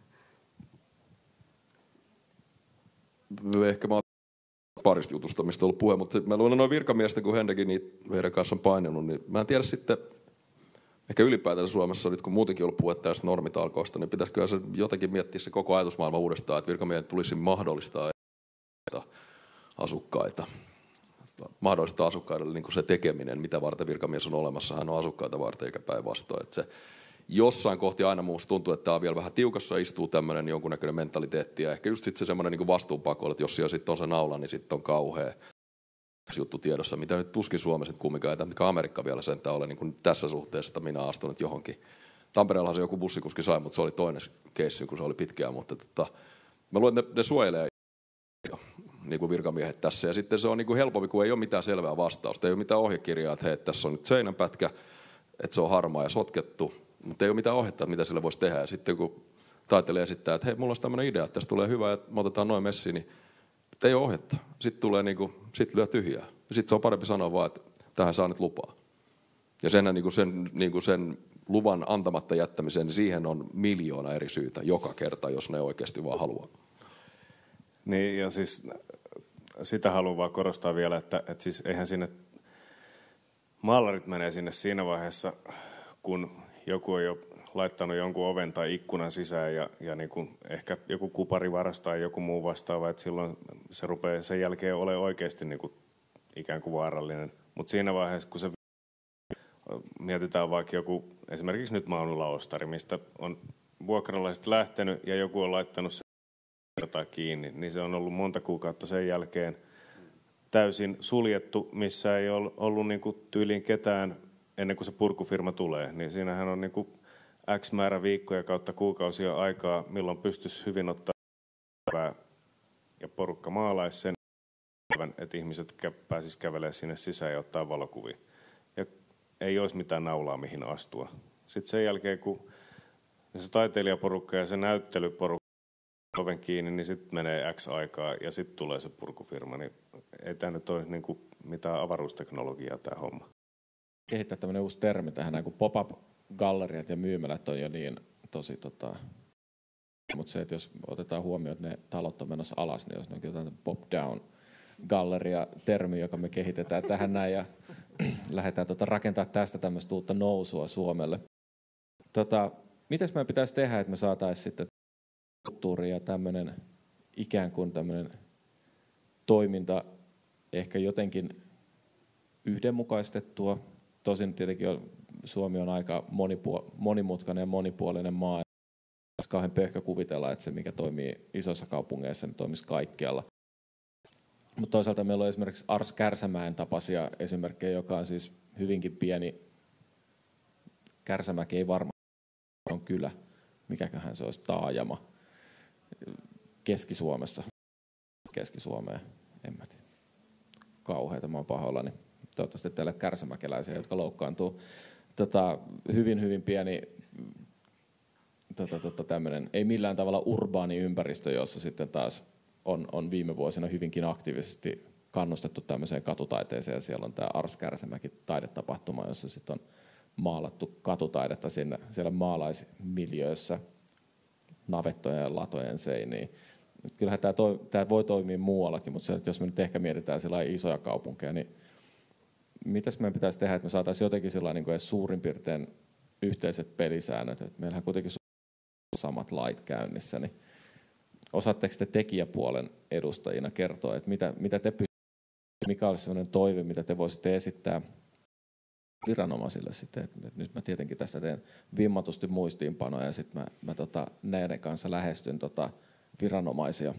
S5: Ehkä mä oon parista jutusta, mistä on ollut puhe, mutta mä luulen noin virkamiesten, kun Hendekin niitä heidän kanssa on painanut, niin mä en tiedä sitten, ehkä ylipäätään Suomessa, nyt kun muutenkin on ollut puhetta tästä normitalkoista, niin pitäisikö se jotenkin miettiä se koko ajatusmaailma uudestaan, että virkamiehet tulisi mahdollistaa asukkaita. Mahdollistaa asukkaille niin kuin se tekeminen, mitä varten virkamies on olemassa. Hän on asukkaita varten eikä päinvastoin. Että se jossain kohti aina muusta tuntuu, että tämä on vielä vähän tiukassa, istuu tämmöinen jonkunnäköinen mentaliteetti. Ja ehkä just sitten se semmoinen niin vastuunpako, että jos siellä sitten on se naula, niin sitten on kauhea juttu tiedossa, mitä nyt tuskin Suomessa kumminkaan, että mikä Amerikka vielä sentään ole niin kuin tässä suhteessa, minä astunut johonkin. Tampereellahan se joku bussikuski sai, mutta se oli toinen keissi, kun se oli pitkään. Mutta tota, mä luulen, että ne, ne suojelee niin kuin virkamiehet tässä. Ja sitten se on niin kuin helpompi, kun ei ole mitään selvää vastausta. Ei ole mitään ohjekirjaa, että hei, tässä on nyt seinänpätkä, että se on harmaa ja sotkettu. Mutta ei ole mitään ohjetta, mitä sille voisi tehdä. Ja sitten kun taiteilija esittää, että hei, mulla olisi tämmöinen idea, että tästä tulee hyvä, että me otetaan noin messiin, niin ei ole ohjetta. Sitten tulee niin kuin, sit lyö tyhjää. Ja sitten se on parempi sanoa vaan, että tähän saa nyt lupaa. Ja senhän niin kuin sen, niin kuin sen luvan antamatta jättämiseen, niin siihen on miljoona eri syytä joka kerta, jos ne oikeasti vaan haluaa.
S1: Niin, ja siis sitä haluan vaan korostaa vielä, että, että siis eihän sinne, maalarit menee sinne siinä vaiheessa, kun joku on jo laittanut jonkun oven tai ikkunan sisään ja, ja niin kuin ehkä joku kupari varastaa joku muu vastaava, että silloin se rupeaa sen jälkeen olemaan oikeasti niin kuin ikään kuin vaarallinen. Mutta siinä vaiheessa, kun se mietitään vaikka joku, esimerkiksi nyt Maunulla Ostari, mistä on vuokralaiset lähtenyt ja joku on laittanut se kiinni, niin se on ollut monta kuukautta sen jälkeen täysin suljettu, missä ei ole ollut niin kuin tyyliin ketään ennen kuin se purkufirma tulee. Niin siinähän on niin kuin X määrä viikkoja kautta kuukausia aikaa, milloin pystyisi hyvin ottaa ja porukka maalaisi sen, että ihmiset pääsisi kävelemään sinne sisään ja ottaa valokuvia. Ja ei olisi mitään naulaa, mihin astua. Sitten sen jälkeen, kun se taiteilijaporukka ja se näyttelyporukka oven kiinni, niin sitten menee X aikaa ja sitten tulee se purkufirma. Niin ei tämä nyt ole niin kuin mitään avaruusteknologiaa tämä homma.
S2: Kehittää tämmöinen uusi termi tähän, kun pop-up-galleriat ja myymälät on jo niin tosi... Tota... Mutta se, että jos otetaan huomioon, että ne talot on menossa alas, niin jos ne onkin jotain pop-down-galleria-termi, joka me kehitetään tähän näin ja lähdetään tota rakentaa tästä tämmöistä uutta nousua Suomelle. Tota, mitäs meidän pitäisi tehdä, että me saataisiin sitten kulttuuri ja tämmöinen ikään kuin tämmöinen toiminta ehkä jotenkin yhdenmukaistettua. Tosin tietenkin on, Suomi on aika monipuol- monimutkainen ja monipuolinen maa. Kauhean pöhkö kuvitella, että se mikä toimii isoissa kaupungeissa, niin toimisi kaikkialla. Mutta toisaalta meillä on esimerkiksi Ars Kärsämäen tapaisia esimerkkejä, joka on siis hyvinkin pieni. Kärsämäki ei varmaan on kylä. Mikäköhän se olisi taajama Keski-Suomessa. Keski-Suomeen, en mä tiedä. Kauheita, mä oon pahoillani. Toivottavasti teille kärsämäkeläisiä, jotka loukkaantuu. Tota, hyvin, hyvin pieni, tota, tota, tämmönen, ei millään tavalla urbaani ympäristö, jossa sitten taas on, on viime vuosina hyvinkin aktiivisesti kannustettu tämmöiseen katutaiteeseen. Ja siellä on tämä Ars Kärsämäki taidetapahtuma, jossa sitten on maalattu katutaidetta siinä, siellä maalaismiljöössä navettojen ja latojen seiniin. Kyllähän tämä, toi, tämä voi toimia muuallakin, mutta se, että jos me nyt ehkä mietitään sellaisia isoja kaupunkeja, niin mitäs meidän pitäisi tehdä, että me saataisiin jotenkin sellainen niin edes suurin piirtein yhteiset pelisäännöt. Että meillähän kuitenkin on samat lait käynnissä. Niin osaatteko te tekijäpuolen edustajina kertoa, että mitä, mitä te pystytte, mikä olisi sellainen toive, mitä te voisitte esittää viranomaisille sitten. Että nyt mä tietenkin tästä teen vimmatusti muistiinpanoja ja sitten mä, mä tota, näiden kanssa lähestyn tota, viranomaisia.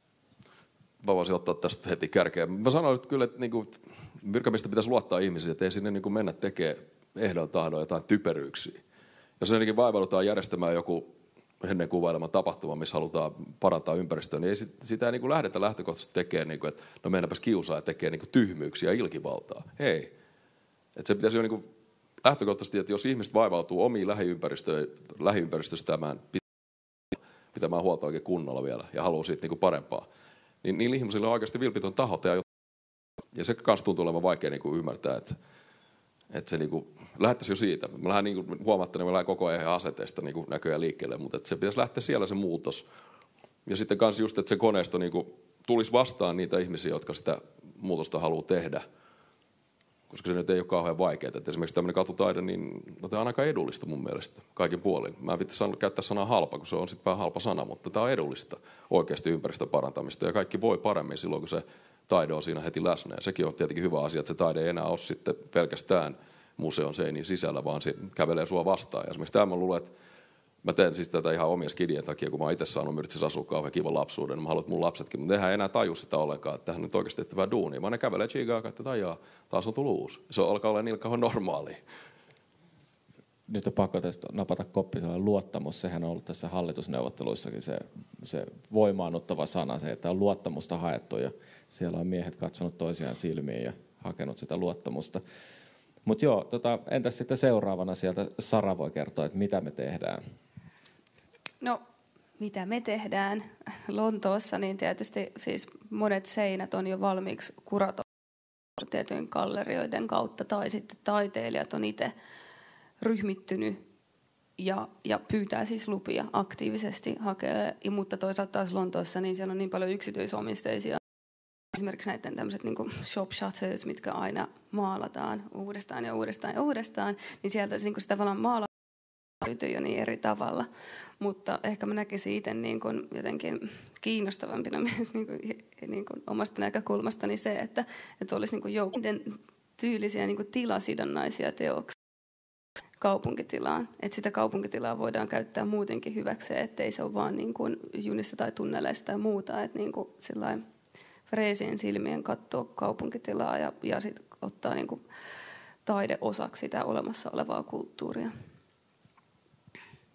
S5: Mä voisin ottaa tästä heti kärkeen. Mä sanoisin että kyllä, että niinku, virkamiestä pitäisi luottaa ihmisiä, että ei sinne niinku mennä tekemään ehdon tahdon jotain typeryyksiä. Jos ennenkin vaivaudutaan järjestämään joku ennen kuvailema tapahtuma, missä halutaan parantaa ympäristöä, niin ei sit, sitä ei niinku lähdetä lähtökohtaisesti tekemään, niinku, että no mennäpäs kiusaa ja tekee niinku tyhmyyksiä ja ilkivaltaa. Ei. Et se pitäisi jo niinku lähtökohtaisesti, että jos ihmiset vaivautuu omiin lähiympäristöstämään, pitämään huolta oikein kunnolla vielä ja haluaa siitä niinku parempaa, niin niillä ihmisillä on oikeasti vilpitön taho. Ja se kanssa tuntuu olevan vaikea niinku ymmärtää, että, että se niinku, lähdettäisiin jo siitä. Mä lähden niinku, huomatta, että me lähden koko ajan asenteesta niinku näköjään liikkeelle, mutta että se pitäisi lähteä siellä se muutos. Ja sitten kanssa just, että se koneisto niinku, tulisi vastaan niitä ihmisiä, jotka sitä muutosta haluaa tehdä. Koska se nyt ei ole kauhean vaikeaa. Että esimerkiksi tämmöinen katutaide, niin no, tämä on aika edullista mun mielestä kaikin puolin. Mä en pitäisi käyttää sanaa halpa, kun se on sitten vähän halpa sana, mutta tämä on edullista oikeasti ympäristön parantamista. Ja kaikki voi paremmin silloin, kun se taide on siinä heti läsnä. Ja sekin on tietenkin hyvä asia, että se taide ei enää ole sitten pelkästään museon seinin sisällä, vaan se kävelee sua vastaan. Ja esimerkiksi tämä mä luulen, että mä teen siis tätä ihan omien skidien takia, kun mä oon itse saanut Myrtsissä asua kauhean kivan lapsuuden. Mä haluan, että mun lapsetkin, mutta nehän ei enää taju sitä ollenkaan, että tähän nyt oikeasti tehtävää duunia. Vaan ne kävelee chigaa, että ajaa, taas on tullut uusi. Se alkaa olla niillä kauhean normaalia.
S2: Nyt on pakko tästä napata koppi, luottamus. Sehän on ollut tässä hallitusneuvotteluissakin se, se voimaannuttava sana, se, että on luottamusta haettu. Ja siellä on miehet katsonut toisiaan silmiin ja hakenut sitä luottamusta. Mutta joo, tota, entäs sitten seuraavana sieltä Sara voi kertoa, että mitä me tehdään?
S4: No, mitä me tehdään Lontoossa, niin tietysti siis monet seinät on jo valmiiksi kuratoitu tietyn gallerioiden kautta, tai sitten taiteilijat on itse ryhmittynyt ja, ja pyytää siis lupia aktiivisesti hakee, mutta toisaalta taas Lontoossa niin siellä on niin paljon yksityisomisteisia. Esimerkiksi näiden tämmöiset niin kuin shop shutters, mitkä aina maalataan uudestaan ja uudestaan ja uudestaan, niin sieltä niin kuin sitä tavallaan maala löytyy jo niin eri tavalla. Mutta ehkä mä näkisin itse niin kuin jotenkin kiinnostavampina myös niin kuin, niin kuin omasta näkökulmastani se, että, että olisi niin kuin joukkojen tyylisiä niin kuin tilasidonnaisia teoksia kaupunkitilaan. Että sitä kaupunkitilaa voidaan käyttää muutenkin hyväkseen, ettei se ole vaan niin kuin junissa tai tunneleissa tai muuta. Että niin kuin sillain freesien silmien katsoa kaupunkitilaa ja, ja sit ottaa niin kuin taide osaksi sitä olemassa olevaa kulttuuria.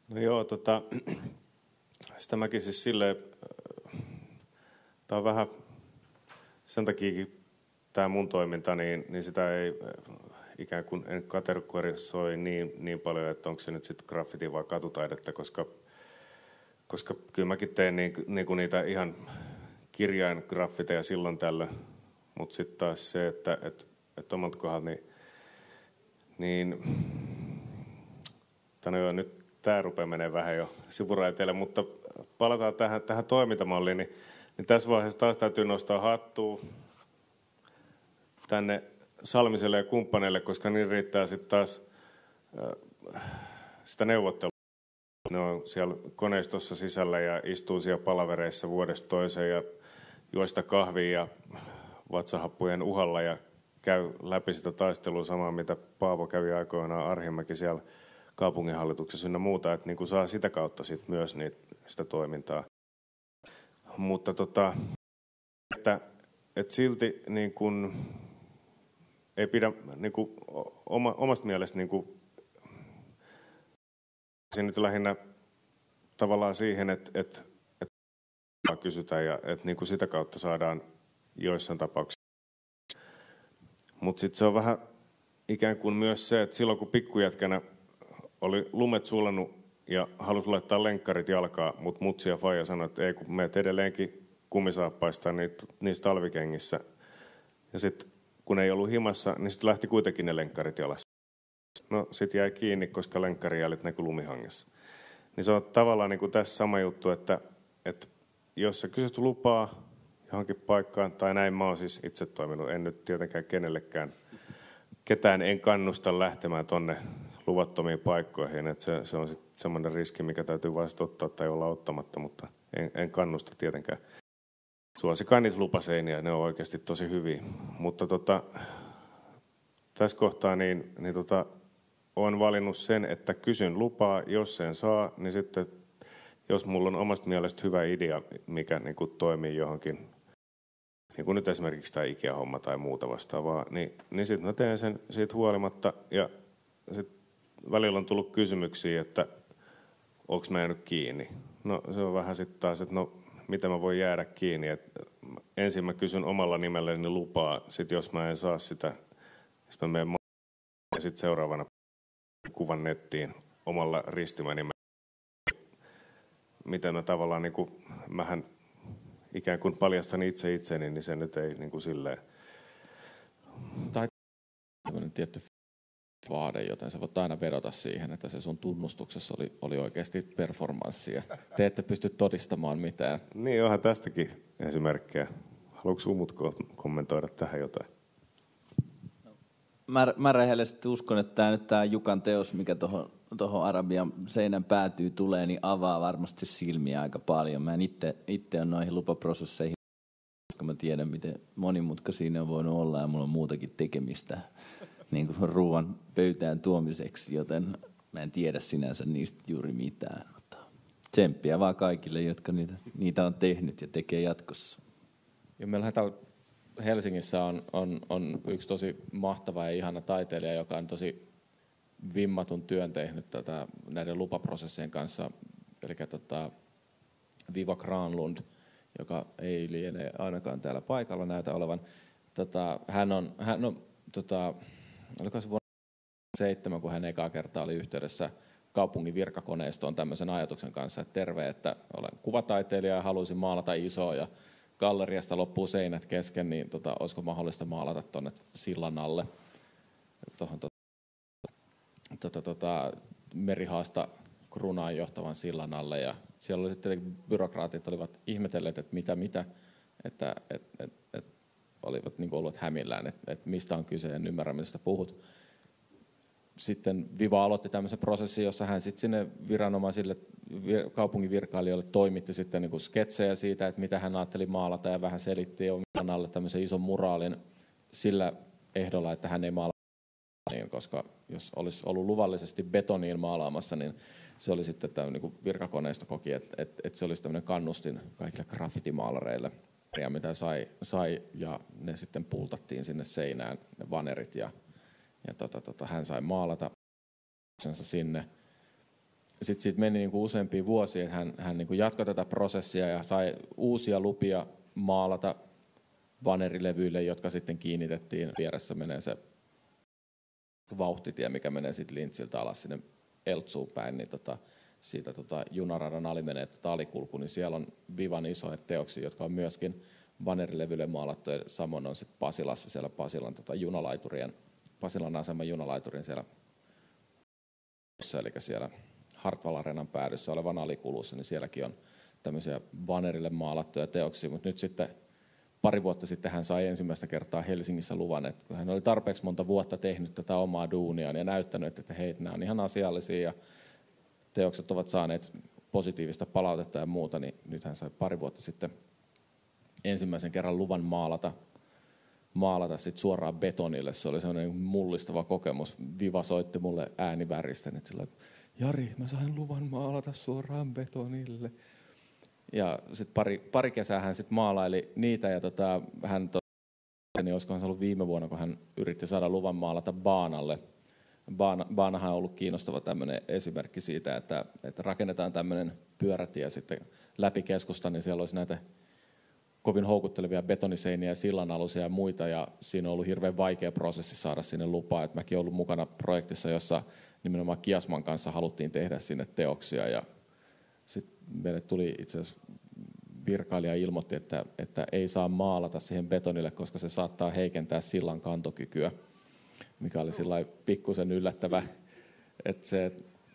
S1: No joo, tota, sitä mäkin siis silleen, tää on vähän sen takia tämä mun toiminta, niin, niin sitä ei ikään kuin en kategorisoi niin, niin paljon, että onko se nyt sitten graffiti vai katutaidetta, koska, koska kyllä mäkin teen niin, niin kuin niitä ihan kirjaingraffiteja silloin tällöin, mutta sitten taas se, että et, et omalta kohdalta, niin, niin tänne jo nyt tämä rupeaa menee vähän jo sivuraiteille, mutta palataan tähän, tähän toimintamalliin, niin, niin tässä vaiheessa taas täytyy nostaa hattua tänne Salmiselle ja kumppaneille, koska niin riittää sitten taas äh, sitä neuvottelua. Ne on siellä koneistossa sisällä ja istuu siellä palavereissa vuodesta toiseen ja juosta kahvia ja vatsahappujen uhalla ja käy läpi sitä taistelua samaa, mitä Paavo kävi aikoinaan Arhimäki siellä kaupunginhallituksessa ynnä muuta, että niin kuin saa sitä kautta sit myös niitä, sitä toimintaa. Mutta tota, että, että silti niin kuin ei pidä niin kuin oma, omasta mielestä niin kuin, se nyt lähinnä tavallaan siihen, että, että, että kysytään ja että niin kuin sitä kautta saadaan joissain tapauksissa. Mutta sitten se on vähän ikään kuin myös se, että silloin kun pikkujätkänä oli lumet sulannut ja halusi laittaa lenkkarit jalkaa, mutta mutsi ja faija sanoi, että ei kun meet edelleenkin kumisaappaista niitä, niissä talvikengissä. Ja sitten kun ei ollut himassa, niin sitten lähti kuitenkin ne lenkkarit jalassa. No sitten jäi kiinni, koska lenkkarijäljet näkyi lumihangessa. Niin se on tavallaan niin kuin tässä sama juttu, että, että jos sä kysyt lupaa johonkin paikkaan, tai näin mä oon siis itse toiminut, en nyt tietenkään kenellekään, ketään en kannusta lähtemään tonne luvattomiin paikkoihin, että se, se on sitten semmoinen riski, mikä täytyy vain ottaa tai olla ottamatta, mutta en, en kannusta tietenkään. Suosikaan niitä lupaseiniä, ne on oikeasti tosi hyviä, mutta tota, tässä kohtaa niin, niin tota, olen valinnut sen, että kysyn lupaa, jos sen saa, niin sitten jos mulla on omasta mielestä hyvä idea, mikä niin kuin toimii johonkin, niin kuin nyt esimerkiksi tämä IKEA-homma tai muuta vastaavaa, niin, niin sitten mä teen sen siitä huolimatta ja sitten välillä on tullut kysymyksiä, että onko mä jäänyt kiinni. No se on vähän sitten taas, että no miten mä voin jäädä kiinni. Et ensin mä kysyn omalla nimelläni lupaa, sitten jos mä en saa sitä, sitten mä menen ma- ja sitten seuraavana kuvan nettiin omalla ristimänimellä. Miten mä tavallaan, niin kuin, mähän ikään kuin paljastan itse itseni, niin se nyt ei niin kuin silleen.
S2: Tai tämmöinen tietty vaade, joten sä voit aina vedota siihen, että se sun tunnustuksessa oli, oli oikeasti performanssia. Te ette pysty todistamaan mitään.
S1: Niin, onhan tästäkin esimerkkejä. Haluatko Umut kommentoida tähän jotain?
S3: Mä, mä rehellisesti uskon, että tämä nyt tämä Jukan teos, mikä tuohon tuohon Arabian seinän päätyy tulee, niin avaa varmasti silmiä aika paljon. Mä en itse, itse on noihin lupaprosesseihin, koska mä tiedän, miten monimutkaisia ne on voinut olla ja mulla on muutakin tekemistä niin kuin ruoan pöytään tuomiseksi, joten mä en tiedä sinänsä niistä juuri mitään. Mutta tsemppiä vaan kaikille, jotka niitä, niitä on tehnyt ja tekee jatkossa.
S2: Ja meillähän täällä Helsingissä on, on, on yksi tosi mahtava ja ihana taiteilija, joka on tosi vimmatun työn tehnyt tätä, näiden lupaprosessien kanssa, eli tota, Viva Granlund, joka ei liene ainakaan täällä paikalla näytä olevan. Tota, hän on, hän on tota, oliko se vuonna seitsemän, kun hän ekaa kertaa oli yhteydessä kaupungin virkakoneistoon tämmöisen ajatuksen kanssa, että terve, että olen kuvataiteilija ja haluaisin maalata isoa ja galleriasta loppuu seinät kesken, niin tota, olisiko mahdollista maalata tuonne sillan alle, tuohon tota, tota, tota, merihaasta Krunaan johtavan sillan alle. Ja siellä oli sitten byrokraatit olivat ihmetelleet, että mitä mitä, että et, et, et, olivat niin kuin olleet hämillään, että et mistä on kyse, en ymmärrä, mistä puhut. Sitten Viva aloitti tämmöisen prosessin, jossa hän sitten sinne viranomaisille, kaupungin virkailijoille toimitti sitten niin kuin sketsejä siitä, että mitä hän ajatteli maalata ja vähän selitti oman alle tämmöisen ison muraalin sillä ehdolla, että hän ei maala, koska jos olisi ollut luvallisesti betoniin maalaamassa, niin se oli sitten tämä niin kuin virkakoneisto koki, että, että, että se olisi tämmöinen kannustin kaikille graffitimaalareille, ja mitä sai, sai ja ne sitten pultattiin sinne seinään, ne vanerit, ja Ja tota, tota, hän sai maalata sinne. sitten siitä meni niin kuin useampia vuosia, että hän, hän niin kuin jatkoi tätä prosessia ja sai uusia lupia maalata vanerilevyille, jotka sitten kiinnitettiin. Vieressä menee se vauhtitie, mikä menee sitten Lintsiltä alas sinne Eltsuun päin, niin tota, siitä tota, junaradan ali menee tota alikulku, niin siellä on Vivan isoja teoksia, jotka on myöskin vanerilevylle maalattu, ja samoin on sitten Pasilassa siellä Pasilan tota, junalaiturien, Pasilan aseman junalaiturin siellä, eli siellä Hartwall Arenan päädyssä olevan alikulussa, niin sielläkin on tämmöisiä vanerille maalattuja teoksia, mutta nyt sitten pari vuotta sitten hän sai ensimmäistä kertaa Helsingissä luvan, että hän oli tarpeeksi monta vuotta tehnyt tätä omaa duuniaan ja näyttänyt, että hei, nämä on ihan asiallisia ja teokset ovat saaneet positiivista palautetta ja muuta, niin nyt hän sai pari vuotta sitten ensimmäisen kerran luvan maalata, maalata sit suoraan betonille. Se oli sellainen mullistava kokemus. Viva soitti mulle ääniväristä, että sillä, Jari, mä sain luvan maalata suoraan betonille. Ja sitten pari, pari kesää hän sitten maalaili niitä, ja tota, hän, to, niin olisikohan se ollut viime vuonna, kun hän yritti saada luvan maalata Baanalle. Baana, Baanahan on ollut kiinnostava tämmöinen esimerkki siitä, että, että rakennetaan tämmöinen pyörätie sitten läpi keskustan, niin siellä olisi näitä kovin houkuttelevia betoniseiniä, sillanalusia ja muita, ja siinä on ollut hirveän vaikea prosessi saada sinne lupaa. Et mäkin olen ollut mukana projektissa, jossa nimenomaan Kiasman kanssa haluttiin tehdä sinne teoksia, ja sitten meille tuli itse asiassa virkailija ilmoitti, että, että ei saa maalata siihen betonille, koska se saattaa heikentää sillan kantokykyä, mikä oli sillä pikkusen yllättävä, että se,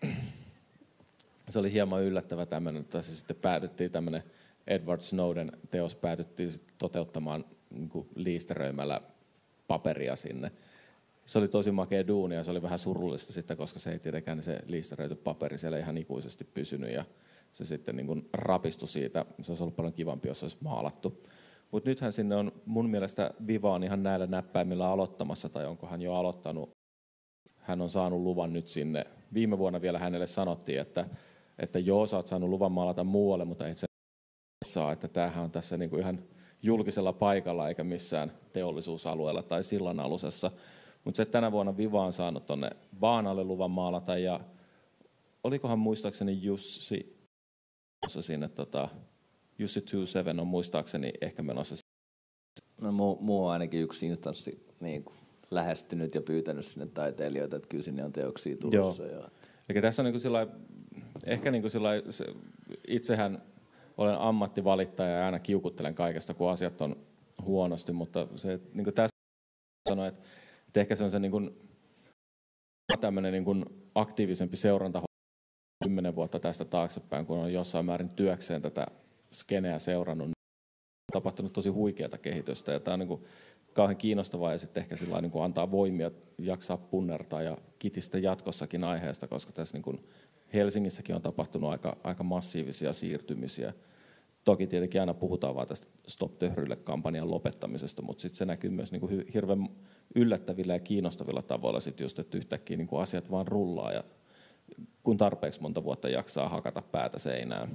S2: se oli hieman yllättävä tämmöinen, että se sitten päädyttiin tämmöinen Edward Snowden teos päätyttiin toteuttamaan niin kuin liisteröimällä paperia sinne. Se oli tosi makea duuni ja se oli vähän surullista sitten, koska se ei tietenkään se liisteröity paperi siellä ihan ikuisesti pysynyt ja se sitten niin kuin rapistui siitä. Se olisi ollut paljon kivampi, jos se olisi maalattu. Mutta nythän sinne on mun mielestä Viva on ihan näillä näppäimillä aloittamassa, tai onko hän jo aloittanut. Hän on saanut luvan nyt sinne. Viime vuonna vielä hänelle sanottiin, että, että joo, sä oot saanut luvan maalata muualle, mutta et se saa, että tämähän on tässä niin kuin ihan julkisella paikalla eikä missään teollisuusalueella tai sillan alusessa. Mutta se tänä vuonna Viva on saanut tuonne Baanalle luvan maalata, ja olikohan muistaakseni Jussi sinne, tota, Jussi kaksikymmentäseitsemän on muistaakseni ehkä menossa.
S3: No muu, muu on ainakin yksi instanssi niin kuin lähestynyt ja pyytänyt sinne taiteilijoita, että kyllä sinne on teoksia tulossa.
S2: Joo. Eli tässä on niin kuin sillai, ehkä niin kuin sillai, se, itsehän olen ammattivalittaja ja aina kiukuttelen kaikesta, kun asiat on huonosti, mutta se, niin kuin tässä sanoi, että, että ehkä se on se niin kuin, tämmöinen niin kuin aktiivisempi seuranta kymmenen vuotta tästä taaksepäin, kun on jossain määrin työkseen tätä skeneä seurannut. On tapahtunut tosi huikeata kehitystä ja tämä on niin kuin kauhean kiinnostavaa ja sitten ehkä sillä niin kuin antaa voimia jaksaa punnertaa ja kitistä jatkossakin aiheesta, koska tässä niin kuin Helsingissäkin on tapahtunut aika, aika massiivisia siirtymisiä. Toki tietenkin aina puhutaan vaan tästä Stop Töhrylle-kampanjan lopettamisesta, mutta sitten se näkyy myös niin kuin hirveän yllättävillä ja kiinnostavilla tavoilla, sit just, että yhtäkkiä niin kuin asiat vaan rullaa ja kun tarpeeksi monta vuotta jaksaa hakata päätä seinään.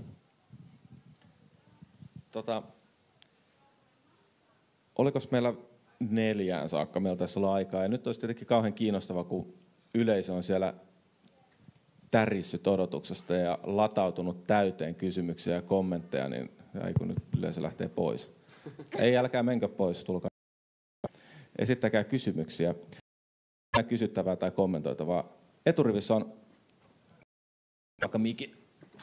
S2: Tota, olikos meillä neljään saakka? Meillä taisi olla aikaa. Ja nyt olisi tietenkin kauhean kiinnostavaa, kun yleisö on siellä tärissyt odotuksesta ja latautunut täyteen kysymyksiä ja kommentteja, niin ei kun nyt yleisö lähtee pois. Ei, älkää menkö pois, tulkaa. Esittäkää kysymyksiä. Kysyttävää tai kommentoitavaa. Eturivissä on vaikka Miki.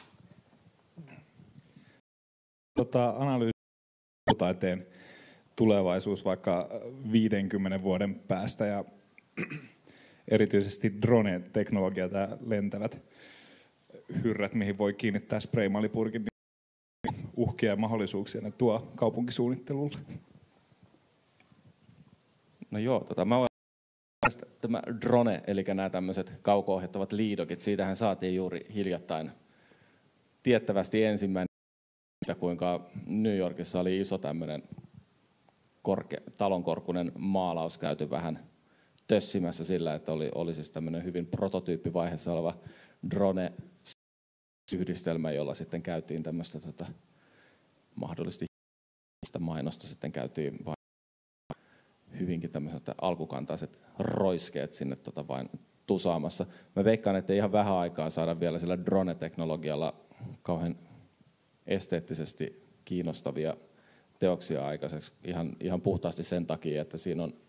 S6: Tota, analyysi-taiteen tulevaisuus vaikka viidenkymmenen vuoden päästä ja erityisesti drone-teknologiat ja lentävät hyrrät, mihin voi kiinnittää spraymaalipurkin, niin uhkia ja mahdollisuuksia ne tuo kaupunkisuunnittelulle.
S2: No joo, tota, mä voin tämä drone, eli nämä tämmöiset kauko-ohjattavat liidokit, siitähän saatiin juuri hiljattain tiettävästi ensimmäinen, kuinka New Yorkissa oli iso tämmöinen korkea, talonkorkunen maalaus käyty vähän tössimässä sillä, että oli, oli siis tämmöinen hyvin prototyyppivaiheessa oleva drone-yhdistelmä, jolla sitten käytiin tämmöistä tota, mahdollisesti mainosta sitten käytiin vain hyvinkin tämmöiset alkukantaiset roiskeet sinne tota vain tusaamassa. Mä veikkaan, että ei ihan vähän aikaa saada vielä sillä drone-teknologialla kauhean esteettisesti kiinnostavia teoksia aikaiseksi ihan, ihan puhtaasti sen takia, että siinä on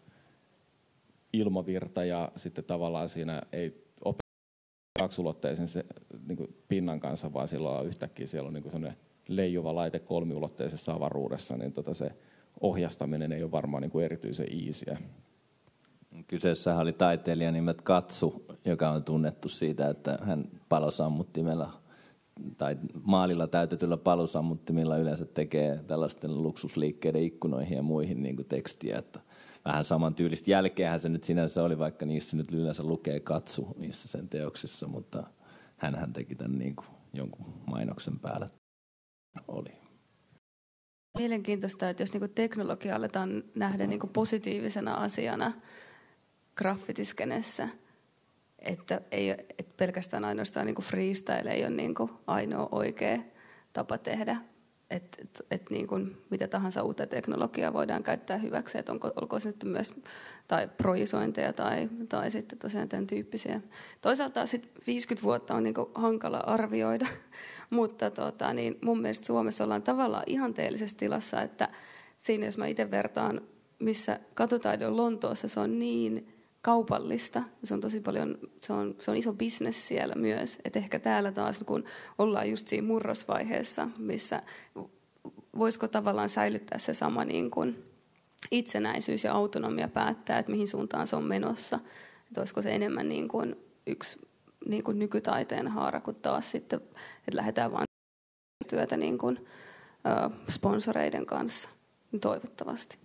S2: ilmavirta ja sitten tavallaan siinä ei ole kaksulotteisen se, niin kuin pinnan kanssa, vaan silloin yhtäkkiä siellä on niin kuin sellainen leijuva laite kolmiulotteisessa avaruudessa, niin tota se ohjastaminen ei ole varmaan niin kuin erityisen easyä.
S3: Kyseessähän oli taiteilija nimet Katsu, joka on tunnettu siitä, että hän palosammuttimella tai maalilla täytetyllä palosammuttimilla yleensä tekee tällaisten luksusliikkeiden ikkunoihin ja muihin niin kuin tekstiä. Että vähän saman tyylistä jälkeenhän se nyt sinänsä oli, vaikka niissä nyt yleensä lukee Katsu niissä sen teoksissa, mutta hänhän teki tämän niin kuin jonkun mainoksen päällä. Oli.
S4: Mielenkiintoista, että jos niinku teknologia aletaan nähdä niinku positiivisena asiana graffitiskenessä, että ei että pelkästään ainoastaan niinku freestyle ei ole niinku ainoa oikea tapa tehdä, että et, et niinku mitä tahansa uutta teknologiaa voidaan käyttää hyväksi, että onko, olko se nyt myös tai projisointeja tai, tai sitten tosiaan tämän tyyppisiä. Toisaalta sitten viisikymmentä vuotta on niinku hankala arvioida, mutta tota, niin mun mielestä Suomessa ollaan tavallaan ihanteellisessa tilassa, että siinä jos mä itse vertaan, missä katutaide on Lontoossa, se on niin kaupallista. Se on tosi paljon, se on, se on iso bisnes siellä myös. Et ehkä täällä taas, kun ollaan just siinä murrosvaiheessa, missä voisiko tavallaan säilyttää se sama niin kuin itsenäisyys ja autonomia päättää, että mihin suuntaan se on menossa. Että olisiko se enemmän niin kuin yksi niin kuin nykytaiteen haara, kun taas sitten, että lähdetään vaan työtä niin kuin, ö, sponsoreiden kanssa, toivottavasti.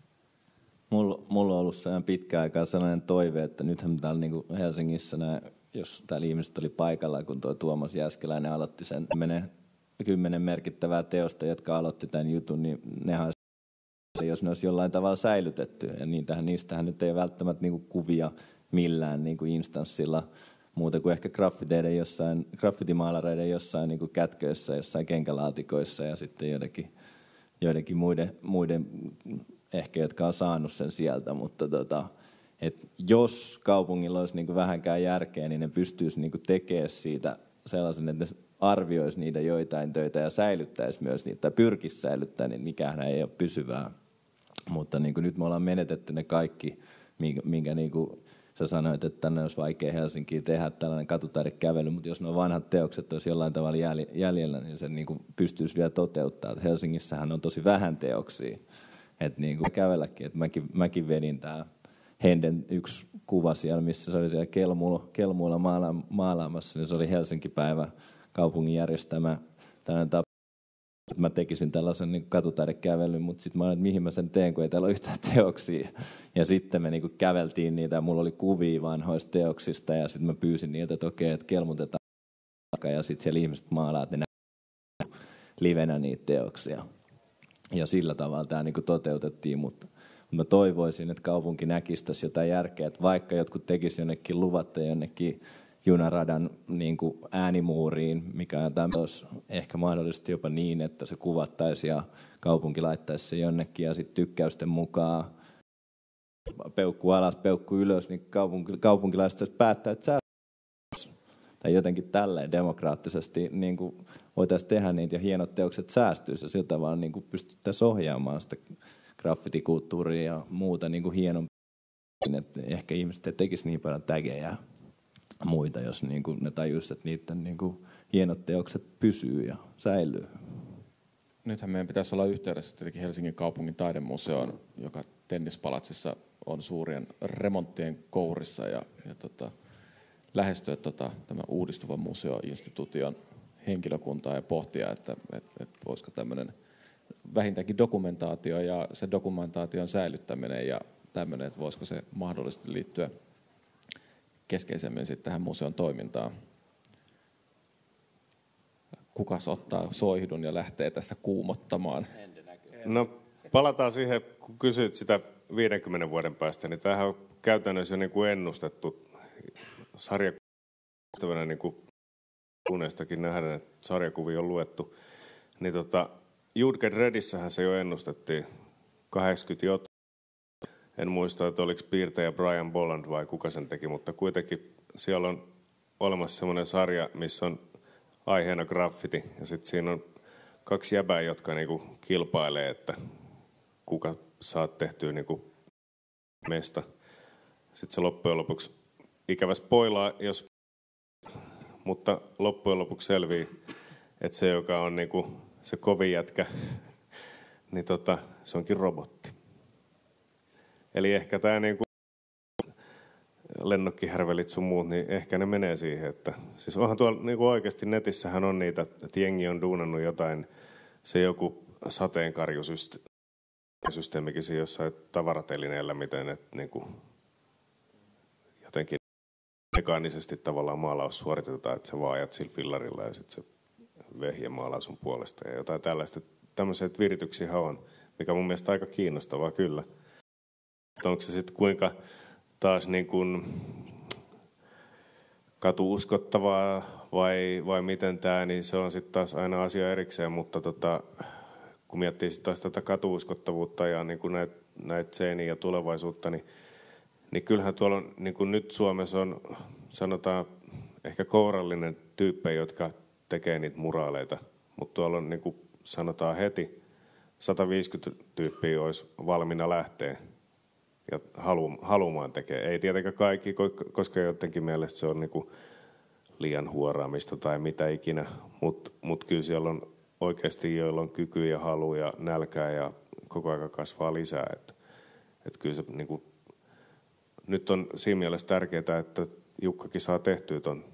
S3: Mulla, mulla on ollut sellainen pitkä aikaa sellainen toive, että nythän täällä niin kuin Helsingissä, nämä, jos täällä ihmiset oli paikalla, kun tuo Tuomas Jääskeläinen aloitti sen kymmenen, kymmenen merkittävää teosta, jotka aloitti tämän jutun, niin nehän jos ne olisi jollain tavalla säilytetty. Ja niitähän, niistähän nyt ei välttämättä niin kuin kuvia millään niin kuin instanssilla, muuta kuin ehkä graffiteiden jossain, graffitimaalareiden jossain niin kuin kätköissä, jossain kenkälaatikoissa ja sitten joidenkin, joidenkin muiden, muiden ehkä, jotka on saanut sen sieltä. Mutta tota, et jos kaupungilla olisi niin kuin vähänkään järkeä, niin ne pystyisi niin kuin tekemään siitä sellaisen, että ne arvioisi niitä joitain töitä ja säilyttäisi myös niitä, tai pyrkisi säilyttämään, niin mikään ei ole pysyvää. Mutta niin kuin nyt me ollaan menetetty ne kaikki, minkä, minkä niin kuin sä sanoit, että tänne olisi vaikea Helsinkiin tehdä tällainen katutaidekävely, mutta jos nuo vanhat teokset olisi jollain tavalla jäljellä, niin se niin kuin pystyisi vielä toteuttamaan. Helsingissähän on tosi vähän teoksia, että niin kuin kävelläkin. Että mäkin, mäkin vedin tämä Henden yksi kuva siellä, missä se oli siellä Kelmuilla, Kelmuilla maala, maalaamassa, niin se oli Helsinki-päivä kaupungin järjestämä tällainen tapa. Mä tekisin tällaisen niin katutaidekävelyn, mutta sitten mä olin, että mihin mä sen teen, kun ei täällä ole yhtään teoksia. Ja sitten me niin käveltiin niitä, ja mulla oli kuvia vanhoista teoksista, ja sitten mä pyysin niitä, että okei, että kelmutetaan. Ja sitten siellä ihmiset maalaa, että ne näkee livenä niitä teoksia. Ja sillä tavalla tämä niin toteutettiin, mutta mä toivoisin, että kaupunki näkisi tässä jotain järkeä, että vaikka jotkut tekisi jonnekin luvatta jonnekin junaradan niin kuin äänimuuriin, mikä olisi ehkä mahdollisesti jopa niin, että se kuvattaisi ja kaupunki laittaisi se jonnekin ja sitten tykkäysten mukaan peukku alas, peukku ylös, niin kaupunki, kaupunkilaiset päättää, että sä tai jotenkin tälleen demokraattisesti niin kuin voitaisiin tehdä niitä ja hienot teokset säästyisi ja sillä tavalla niin kuin pystyttäisiin ohjaamaan sitä graffitikulttuuria ja muuta niin kuin hienompi, että ehkä ihmiset ei tekisi niin paljon tägejä muita, jos niin kuin ne tajuisivat, että niiden niin kuin hienot teokset pysyy ja säilyy.
S2: Nythän meidän pitäisi olla yhteydessä tietenkin Helsingin kaupungin taidemuseoon, joka Tennispalatsissa on suurien remonttien kourissa ja, ja tota, lähestyä tota, tämän uudistuvan museoinstituution henkilökuntaa ja pohtia, että et, et voisiko tämmöinen vähintäänkin dokumentaatio ja se dokumentaation säilyttäminen ja tämmöinen, että voisiko se mahdollisesti liittyä keskeisemmin sitten tähän museon toimintaan. Kukas ottaa soihdun ja lähtee tässä kuumottamaan?
S1: No palataan siihen, kun kysyit sitä viidenkymmenen vuoden päästä, niin tämähän on käytännössä jo niin kuin ennustettu sarjakuvana, niin kuin unestakin nähdään, että sarjakuvia on luettu. Niin tota, Judge Dreddissähän se jo ennustettiin kahdeksankymmentä jotain, En muista, että oliko piirtäjä Brian Bolland vai kuka sen teki, mutta kuitenkin siellä on olemassa semmoinen sarja, missä on aiheena graffiti. Ja sitten siinä on kaksi jäbää, jotka niinku kilpailee, että kuka saa tehtyä niinku mesta. Sitten se loppujen lopuksi ikävä spoilaa, jos, mutta loppujen lopuksi selvii, että se, joka on niinku se kovin jätkä, niin tota, se onkin robotti. Eli ehkä tämä niinku lennokkihärvelit sun muut, niin ehkä ne menee siihen, että siis onhan tuolla niinku oikeasti netissähän on niitä, että jengi on duunannut jotain, se joku sateenkarjusysteemikin siinä jossain tavaratelineellä, miten et niinku jotenkin mekaanisesti tavallaan maalaus suoritetaan, että sä vaan ajat sillä fillarilla ja sitten se vehje maalaa sun puolesta ja jotain tällaista. Tämmöiset virityksiä on, mikä on mun mielestä aika kiinnostavaa kyllä. Onko se sitten kuinka taas niin kuin katuuskottavaa vai, vai miten tämä, niin se on sitten taas aina asia erikseen, mutta tota, kun miettii sitten taas tätä katuuskottavuutta ja niin kuin näitä, näitä seiniä ja tulevaisuutta, niin, niin kyllähän tuolla on, niin kuin nyt Suomessa on, sanotaan ehkä kourallinen tyyppejä, jotka tekee niitä muraaleita, mutta tuolla on niin kuin sanotaan heti sata viisikymmentä tyyppiä olisi valmiina lähteä ja halu, halumaan tekee. Ei tietenkään kaikki, koska jotenkin mielestä se on niinku liian huoraamista tai mitä ikinä, mutta mut kyllä siellä on oikeasti, joilla on kyky ja halu ja nälkää ja koko ajan kasvaa lisää. Et, et kyllä se niinku, nyt on siinä mielessä tärkeää, että Jukkakin saa tehtyä ton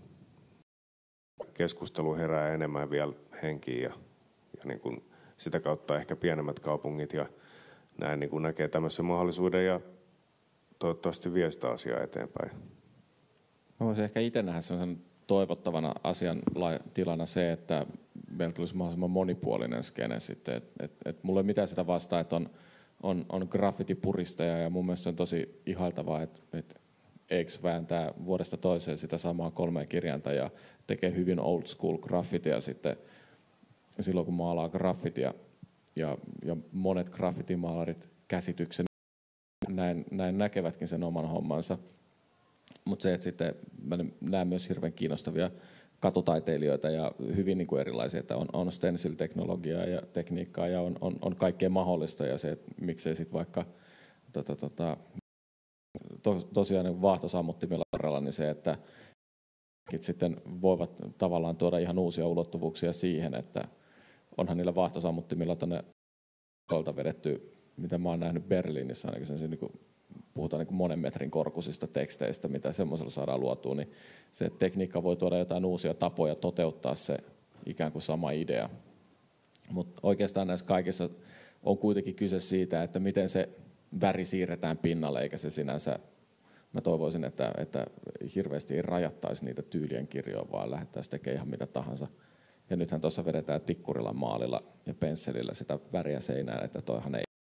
S1: keskustelu herää enemmän vielä henkiin ja, ja niinku sitä kautta ehkä pienemmät kaupungit ja näin niinku näkee tämmöisen mahdollisuuden ja toivottavasti vie sitä asiaa eteenpäin.
S2: Mä voisin ehkä itse nähdä sellaisen toivottavana asian tilana se, että meillä tulisi mahdollisimman monipuolinen skene sitten. Et, et, et mulla ei mitään sitä vastaa, että on, on, on graffitipuristeja ja mun mielestä se on tosi ihailtavaa, että et X vääntää vuodesta toiseen sitä samaa kolmea kirjainta ja tekee hyvin old school graffitia sitten silloin, kun maalaa graffitia. Ja, ja monet graffitimaalarit käsityksen näin, näin näkevätkin sen oman hommansa. Mutta se, että sitten mä näen myös hirveän kiinnostavia katutaiteilijoita ja hyvin niin kuin erilaisia, että on, on stencil-teknologiaa ja tekniikkaa ja on, on, on kaikkea mahdollista. Ja se, että miksei sitten vaikka tota, tota, to, tosiaan niin vaahtosammuttimilla varrella, niin se, että sitten voivat tavallaan tuoda ihan uusia ulottuvuuksia siihen, että onhan niillä vaahtosammuttimilla tuonne vedetty, mitä mä oon nähnyt Berliinissä, ainakin sen, niin kuin, puhutaan niin kuin monen metrin korkuisista teksteistä, mitä semmoisella saadaan luotua, niin se tekniikka voi tuoda jotain uusia tapoja toteuttaa se ikään kuin sama idea. Mutta oikeastaan näissä kaikissa on kuitenkin kyse siitä, että miten se väri siirretään pinnalle, eikä se sinänsä, mä toivoisin, että, että hirveästi ei rajattaisi niitä tyylien kirjoja, vaan lähdettäisiin tekemään ihan mitä tahansa. Ja nythän tuossa vedetään tikkurilla, maalilla ja pensselillä sitä väriä seinään, että toihan ei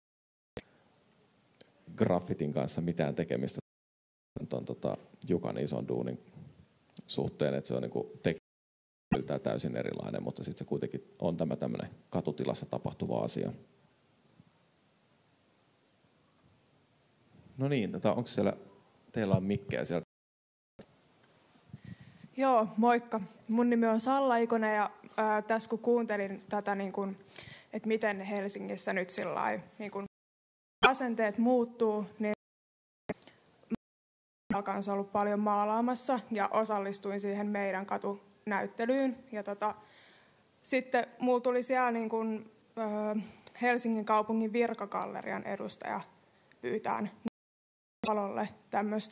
S2: graffitin kanssa mitään tekemistä tuon tota, Jukan ison duunin suhteen, että se on niinku tekniikkaa täysin erilainen, mutta sitten se kuitenkin on tämä tämmöinen katutilassa tapahtuva asia. No niin, tota, onko siellä, teillä on mikkejä sieltä?
S7: Joo, moikka. Mun nimi on Salla Ikonen ja ää, tässä kun kuuntelin tätä, niin kun, että miten Helsingissä nyt sillai, niin kun asenteet muuttuu, niin mä kanssa ollut paljon maalaamassa ja osallistuin siihen meidän katunäyttelyyn. Ja tota, sitten mulla tuli siellä niin kun, ää, Helsingin kaupungin virkagallerian edustaja pyytään talolle tämmöistä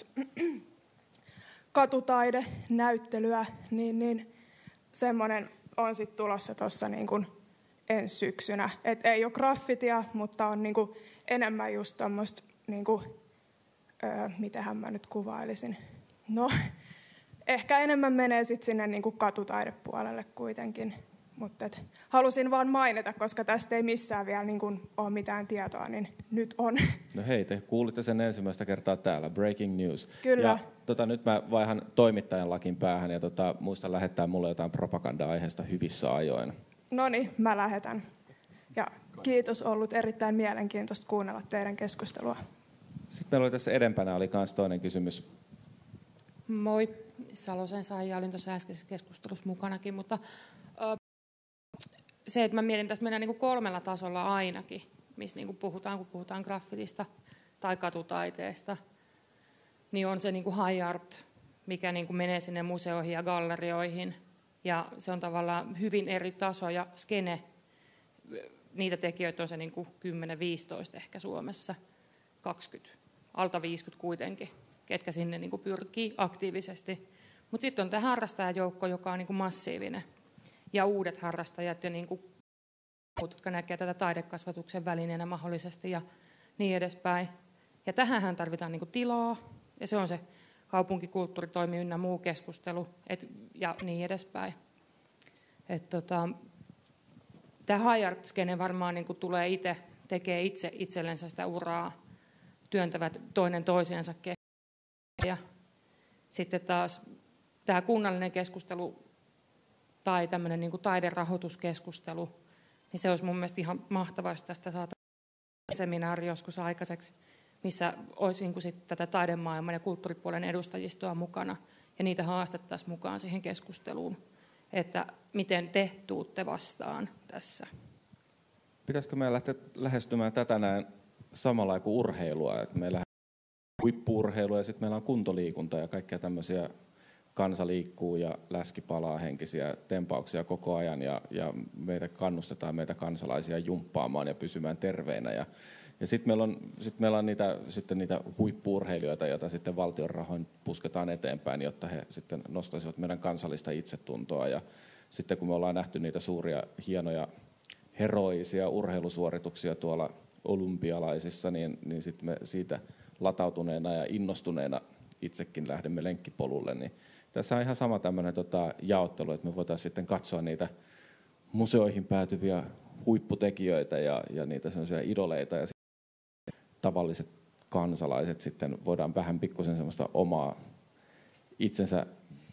S7: katutaidenäyttelyä, niin, niin semmoinen on sitten tulossa tuossa niin kuin ensi syksynä. Et ei ole graffitia, mutta on niin kuin enemmän just tuommoista, niin kuin, öö, mitähän mä nyt kuvailisin. No, ehkä enemmän menee sitten sinne niin kuin katutaidepuolelle kuitenkin. Mutta halusin vaan mainita, koska tästä ei missään vielä niin kuin ole mitään tietoa, niin nyt on.
S2: No hei, te kuulitte sen ensimmäistä kertaa täällä. Breaking news.
S7: Kyllä.
S2: Ja tota, nyt mä vaihan toimittajan lakin päähän ja tota, muista lähettää mulle jotain propaganda-aiheesta hyvissä ajoin.
S7: No niin, mä lähetän. Ja kiitos, ollut erittäin mielenkiintoista kuunnella teidän keskustelua.
S2: Sitten meillä oli tässä edempänä oli myös toinen kysymys.
S8: Moi, Salosen Saija, olin tuossa äskeisessä keskustelussa mukanakin, mutta ö, se, että mä mietin, tässä mennään niin kuin kolmella tasolla ainakin, missä niin kuin puhutaan, kun puhutaan graffitista tai katutaiteesta, niin on se niin kuin high art, mikä niin kuin menee sinne museoihin ja gallerioihin, ja se on tavallaan hyvin eri taso ja skene. Niitä tekijöitä on se niin kuin kymmenen viisitoista ehkä Suomessa, kaksikymmentä, alta viisikymmentä kuitenkin, ketkä sinne niin kuin pyrkii aktiivisesti. Mutta sitten on tämä harrastajajoukko, joka on niin kuin massiivinen, ja uudet harrastajat, ja niin kuin, jotka näkevät tätä taidekasvatuksen välineenä mahdollisesti, ja niin edespäin. Ja tähänhän tarvitaan niin kuin tilaa, ja se on se kaupunkikulttuuritoimi ynnä muu keskustelu, et, ja niin edespäin. Et, tota, tämä high art skene varmaan niin kuin tulee itse, tekee itse itsellensä sitä uraa, työntävät toinen toisiansa kesken. Ja sitten taas tämä kunnallinen keskustelu tai tämmöinen niin kuin taiderahoituskeskustelu, niin se olisi mun mielestä ihan mahtavaa, jos tästä saataisiin seminaari joskus aikaiseksi, missä olisi niin kuin sit tätä taidemaailman ja kulttuuripuolen edustajistoa mukana, ja niitä haastettaisiin mukaan siihen keskusteluun, että miten te tuutte vastaan tässä.
S2: Pitäisikö meidän lähteä lähestymään tätä näin samalla kuin urheilua, että meillä on huippu-urheilua ja sitten meillä on kuntoliikunta ja kaikkea tämmöisiä kansa liikkuu ja läski palaa henkisiä tempauksia koko ajan ja, ja meitä kannustetaan meitä kansalaisia jumppaamaan ja pysymään terveinä. Ja, ja sitten meillä on, sit meillä on niitä, sitten niitä huippu-urheilijoita, joita sitten valtion rahoin pusketaan eteenpäin, jotta he sitten nostaisivat meidän kansallista itsetuntoa. Ja sitten kun me ollaan nähty niitä suuria, hienoja, heroisia urheilusuorituksia tuolla olympialaisissa, niin, niin sitten me siitä latautuneena ja innostuneena itsekin lähdemme lenkkipolulle. Niin tässä on ihan sama tämmöinen tota, jaottelu, että me voitaisiin sitten katsoa niitä museoihin päätyviä huipputekijöitä ja, ja niitä sellaisia idoleita ja tavalliset kansalaiset sitten voidaan vähän pikkusen semmoista omaa itsensä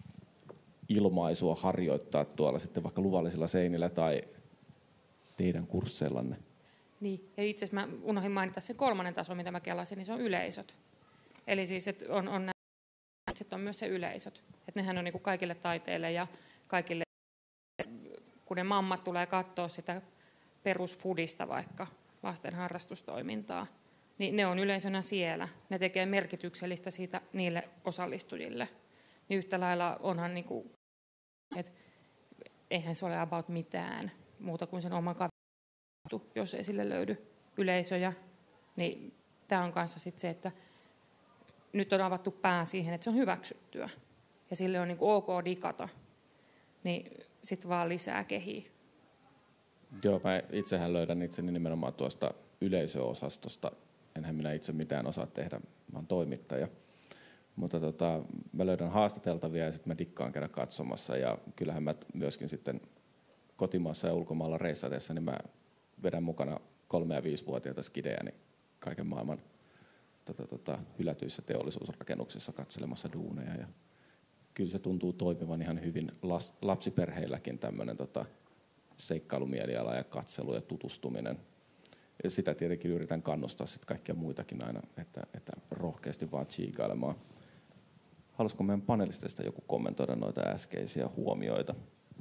S2: ilmaisua harjoittaa tuolla sitten vaikka luvallisilla seinillä tai teidän kursseillanne.
S8: Niin, ja itse asiassa mä unohdin mainita sen kolmannen tason, mitä mä kelasin, niin se on yleisöt. Eli siis, että on, on, sitten on myös se yleisöt. Että nehän on niin kuin kaikille taiteille ja kaikille, kun ne mammat tulee katsoa sitä perusfudista vaikka lasten harrastustoimintaa, niin ne on yleisönä siellä. Ne tekee merkityksellistä siitä niille osallistujille. Niin yhtä lailla onhan, niin kuin, että eihän se ole about mitään muuta kuin sen oman kaverin, jos ei sille löydy yleisöjä. Niin tämä on kanssa sitten se, että nyt on avattu pää siihen, että se on hyväksyttyä. Ja sille on niin kuin ok digata. Niin sitten vaan lisää kehiä.
S2: Joo, mä itsehän löydän itseni nimenomaan tuosta yleisöosastosta. Enhän minä itse mitään osaa tehdä, mä oon toimittaja. Mutta tota, mä löydän haastateltavia ja sitten mä dikkaan käydä katsomassa. Ja kyllähän mä myöskin sitten kotimaassa ja ulkomailla reissatessa, niin mä vedän mukana kolme- ja viisivuotiaita skidejä niin kaiken maailman tota, tota, hylätyissä teollisuusrakennuksissa katselemassa duuneja. Ja kyllä se tuntuu toimivan ihan hyvin las, lapsiperheilläkin tämmöinen tota, seikkailumieliala ja katselu ja tutustuminen. Ja sitä tietenkin yritän kannustaa sitten kaikkia muitakin aina, että, että rohkeasti vaan tsiikailemaan. Haluaisiko meidän panelisteista joku kommentoida noita äskeisiä huomioita?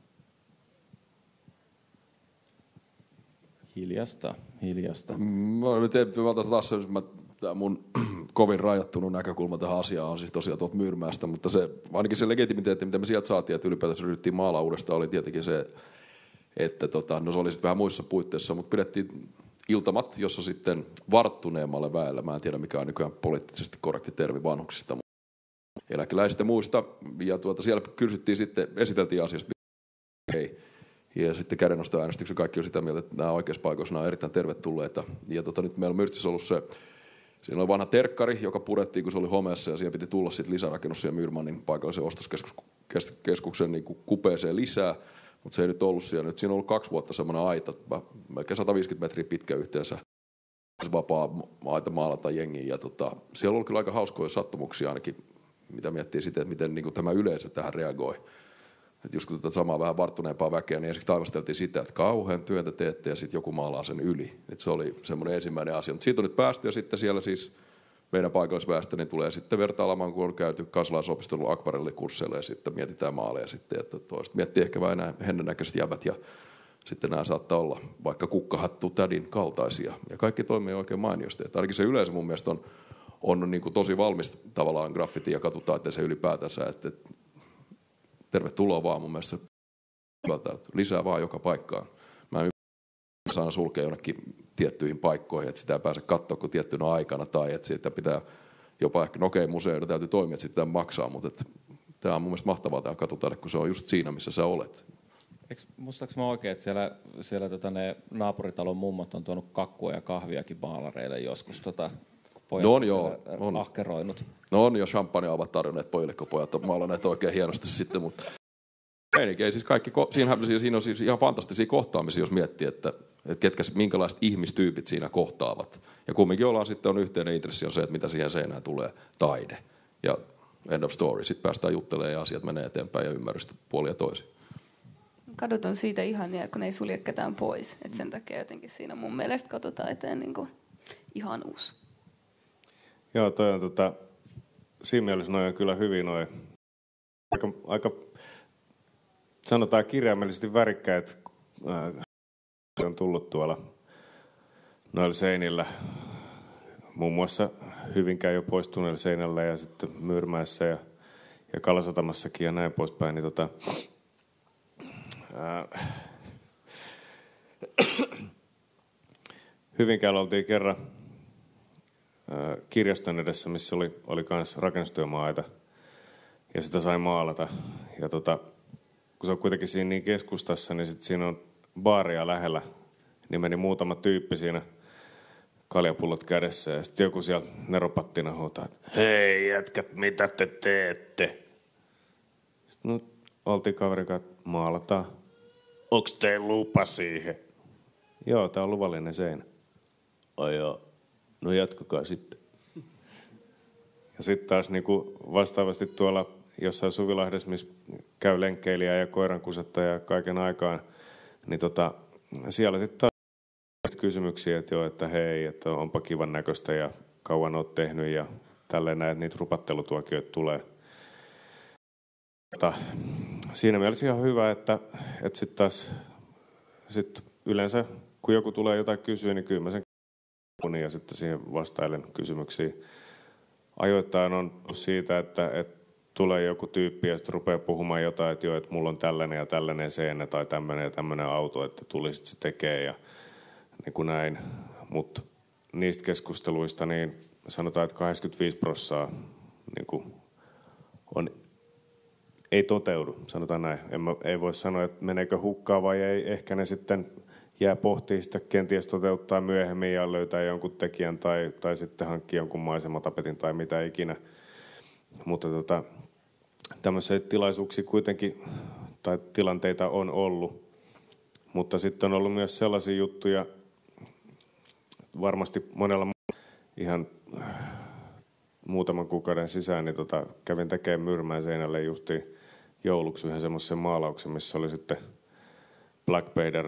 S2: Hiljasta, hiljasta.
S5: Mä otan taas sen, mä, tää mun kovin rajattunut näkökulma tähän asiaan on siis tosiaan tuolta Myyrmäestä, mutta se, ainakin se legitimiteetti, mitä me sieltä saatiin, että ylipäätänsä ryhdyttiin maalaa uudestaan, oli tietenkin se, että tota, no se oli sitten vähän muissa puitteissa, mutta pidettiin iltamat, jossa sitten varttuneemmalle väelle, mä en tiedä mikä on nykyään poliittisesti korrekti termi vanhuksista, eläkeläisistä muista, ja tuota, siellä kysyttiin sitten, esiteltiin asiasta, ei. Ja sitten kädennostoäänestyksen kaikki on sitä mieltä, että nämä oikeissa paikoissa nämä on erittäin tervetulleita. Ja tota, nyt meillä on Myrtsissä ollut se, siinä oli vanha terkkari, joka purettiin, kun se oli homeessa, ja siellä piti tulla sitten lisärakennus siihen Myyrmannin paikallisen ostoskeskuksen niin kupeeseen lisää, mutta se ei nyt ollut siellä. Nyt siinä on ollut kaksi vuotta semmoinen aita, melkein sata viisikymmentä metriä pitkä yhteensä, vapaa aita maalata jengiin. Ja tota, siellä on ollut kyllä aika hauskoja sattumuksia ainakin, mitä miettii sitten, että miten niin kuin tämä yleisö tähän reagoi. Että just kun tätä samaa vähän varttuneempaa väkeä, niin ensiksi taivasteltiin sitä, että kauhean työntä teette ja sitten joku maalaa sen yli. Et se oli semmoinen ensimmäinen asia. Mutta siitä on nyt päästy ja sitten siellä siis meidän paikallisväestö niin tulee sitten vertailemaan, kun on käyty kansalaisopistelun akvarellikursseilla ja sitten mietitään maaleja sitten, että toiset miettii ehkä vain nämä hennennäköiset jäbät ja sitten nämä saattaa olla vaikka kukkahattu tädin kaltaisia ja kaikki toimii oikein mainiosti. Että ainakin se yleisö mun mielestä on, on niin kuin tosi valmis tavallaan graffiti ja katutaiteeseen ylipäätänsä, että, että tervetuloa vaan mun mielestä lisää vaan joka paikkaan. Mä en aina sulkea jonnekin tiettyihin paikkoihin, että sitä ei pääse katsoa kuin tiettynä aikana tai että siitä pitää jopa ehkä, no okei, museoida täytyy toimia, että sitä maksaa, mutta että tämä on mun mielestä mahtavaa tämä katutaide, kun se on just siinä, missä sä olet.
S2: Eikö, muistaaks mä oikein, että siellä, siellä tota, ne naapuritalon mummot on tuonut kakkua ja kahviakin maalareille joskus, tota, kun pojat
S5: no on,
S2: on
S5: joo, on
S2: ahkeroinut?
S5: No on jo champagnea ovat tarjonneet pojille, kun pojat on maalanneet oikein hienosti sitten, mutta ei siis kaikki, siinähän, siinä on siis ihan fantastisia kohtaamisia, jos miettii, että, että ketkä, minkälaiset ihmistyypit siinä kohtaavat. Ja kumminkin ollaan sitten on yhteinen intressi on se, että mitä siihen seinään tulee, taide. Ja end of story. Sitten päästään juttelemaan ja asiat menee eteenpäin ja ymmärrystä puolia toisin.
S4: Kadut on siitä ihania, kun ne ei sulje ketään pois. Et sen takia jotenkin siinä mun mielestä katutaiteen niin kuin ihanuus.
S1: Joo, toi on tota, siinä mielessä noin on kyllä hyvin noin. Aika, aika sanotaan kirjaimellisesti värikkäät äh, on tullut tuolla noilla seinillä. Muun muassa Hyvinkään jo poistuneilla seinällä ja sitten Myyrmäessä ja, ja Kalasatamassakin ja näin poispäin. Niin tota, äh, Hyvinkäällä oltiin kerran äh, kirjaston edessä, missä oli, oli kans rakennustyömaa-aita ja sitä sai maalata. Ja tota, kun se on kuitenkin siinä niin keskustassa, niin sit siinä on baaria lähellä, niin meni muutama tyyppi siinä kaljapullot kädessä ja sitten joku siellä neropattina huutaa, että hei jätkät, mitä te teette? Sitten no, oltiin kaverin kanssa, maalataan. Onks teillä lupa siihen? Joo, tää on luvallinen seinä. Ai joo, no jatkakaa sitten. Ja sitten taas niinku vastaavasti tuolla jossain Suvilahdessa, missä käy lenkkeilijä ja koirankusettaja ja kaiken aikaan, niin tota, siellä sitten taas kysymyksiä, että joo, että hei, että onpa kivan näköistä ja kauan oot tehnyt ja tälleen näin, että niitä rupattelutuokioita tulee. Mutta siinä mielessä ihan hyvä, että, että sitten taas sit yleensä, kun joku tulee jotain kysyä, niin kyllä mä sen ja sitten siihen vastailen kysymyksiin. Ajoittain on siitä, että, että tulee joku tyyppi ja sitten rupeaa puhumaan jotain, että joo, että mulla on tällainen ja tällainen seinä tai tämmöinen ja tämmöinen auto, että tulisit se tekee ja niin kuin näin. Mutta niistä keskusteluista niin sanotaan, että kahdeksankymmentäviisi prosenttia niin kuin on, ei toteudu, sanotaan näin. En mä, ei voi sanoa, että meneekö hukkaan vai ei. Ehkä ne sitten jää pohtimaan sitä, kenties toteuttaa myöhemmin ja löytää jonkun tekijän tai, tai sitten hankkia jonkun maisematapetin tai mitä ikinä. Mutta tota, tämmöisiä tilaisuuksia kuitenkin, tai tilanteita on ollut. Mutta sitten on ollut myös sellaisia juttuja, varmasti monella ihan muutaman kuukauden sisään, niin tota, kävin tekemään Myyrmään seinälle justiin jouluksi yhden semmoisen maalauksen, missä oli sitten Black Vader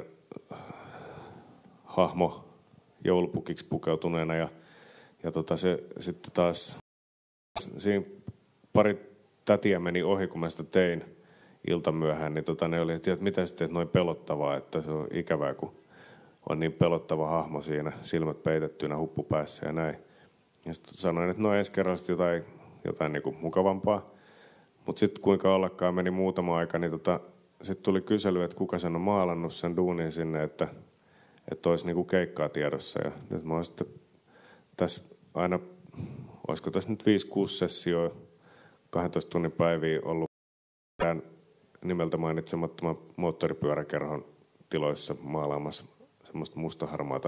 S1: hahmo joulupukiksi pukeutuneena ja, ja tota se sitten taas siinä pari tätiä meni ohi, kun mä sitä tein iltamyöhään, niin tota ne oli, että mitä sitten noin pelottavaa, että se on ikävää, kun on niin pelottava hahmo siinä, silmät peitettynä, huppu päässä ja näin. Ja sitten sanoin, että no ensi kerralla jotain, jotain niin kuin mukavampaa. Mutta sitten kuinka ollakaan meni muutama aika, niin tota, sitten tuli kysely, että kuka sen on maalannut sen duunin sinne, että, että olisi niin kuin keikkaa tiedossa. Ja nyt mä oon sitten tässä aina, olisiko tässä nyt viisi kuusi sessioa, kahdentoista tunnin päiviä ollut tämän nimeltä mainitsemattoman moottoripyöräkerhon tiloissa maalaamassa semmoista mustaharmaata.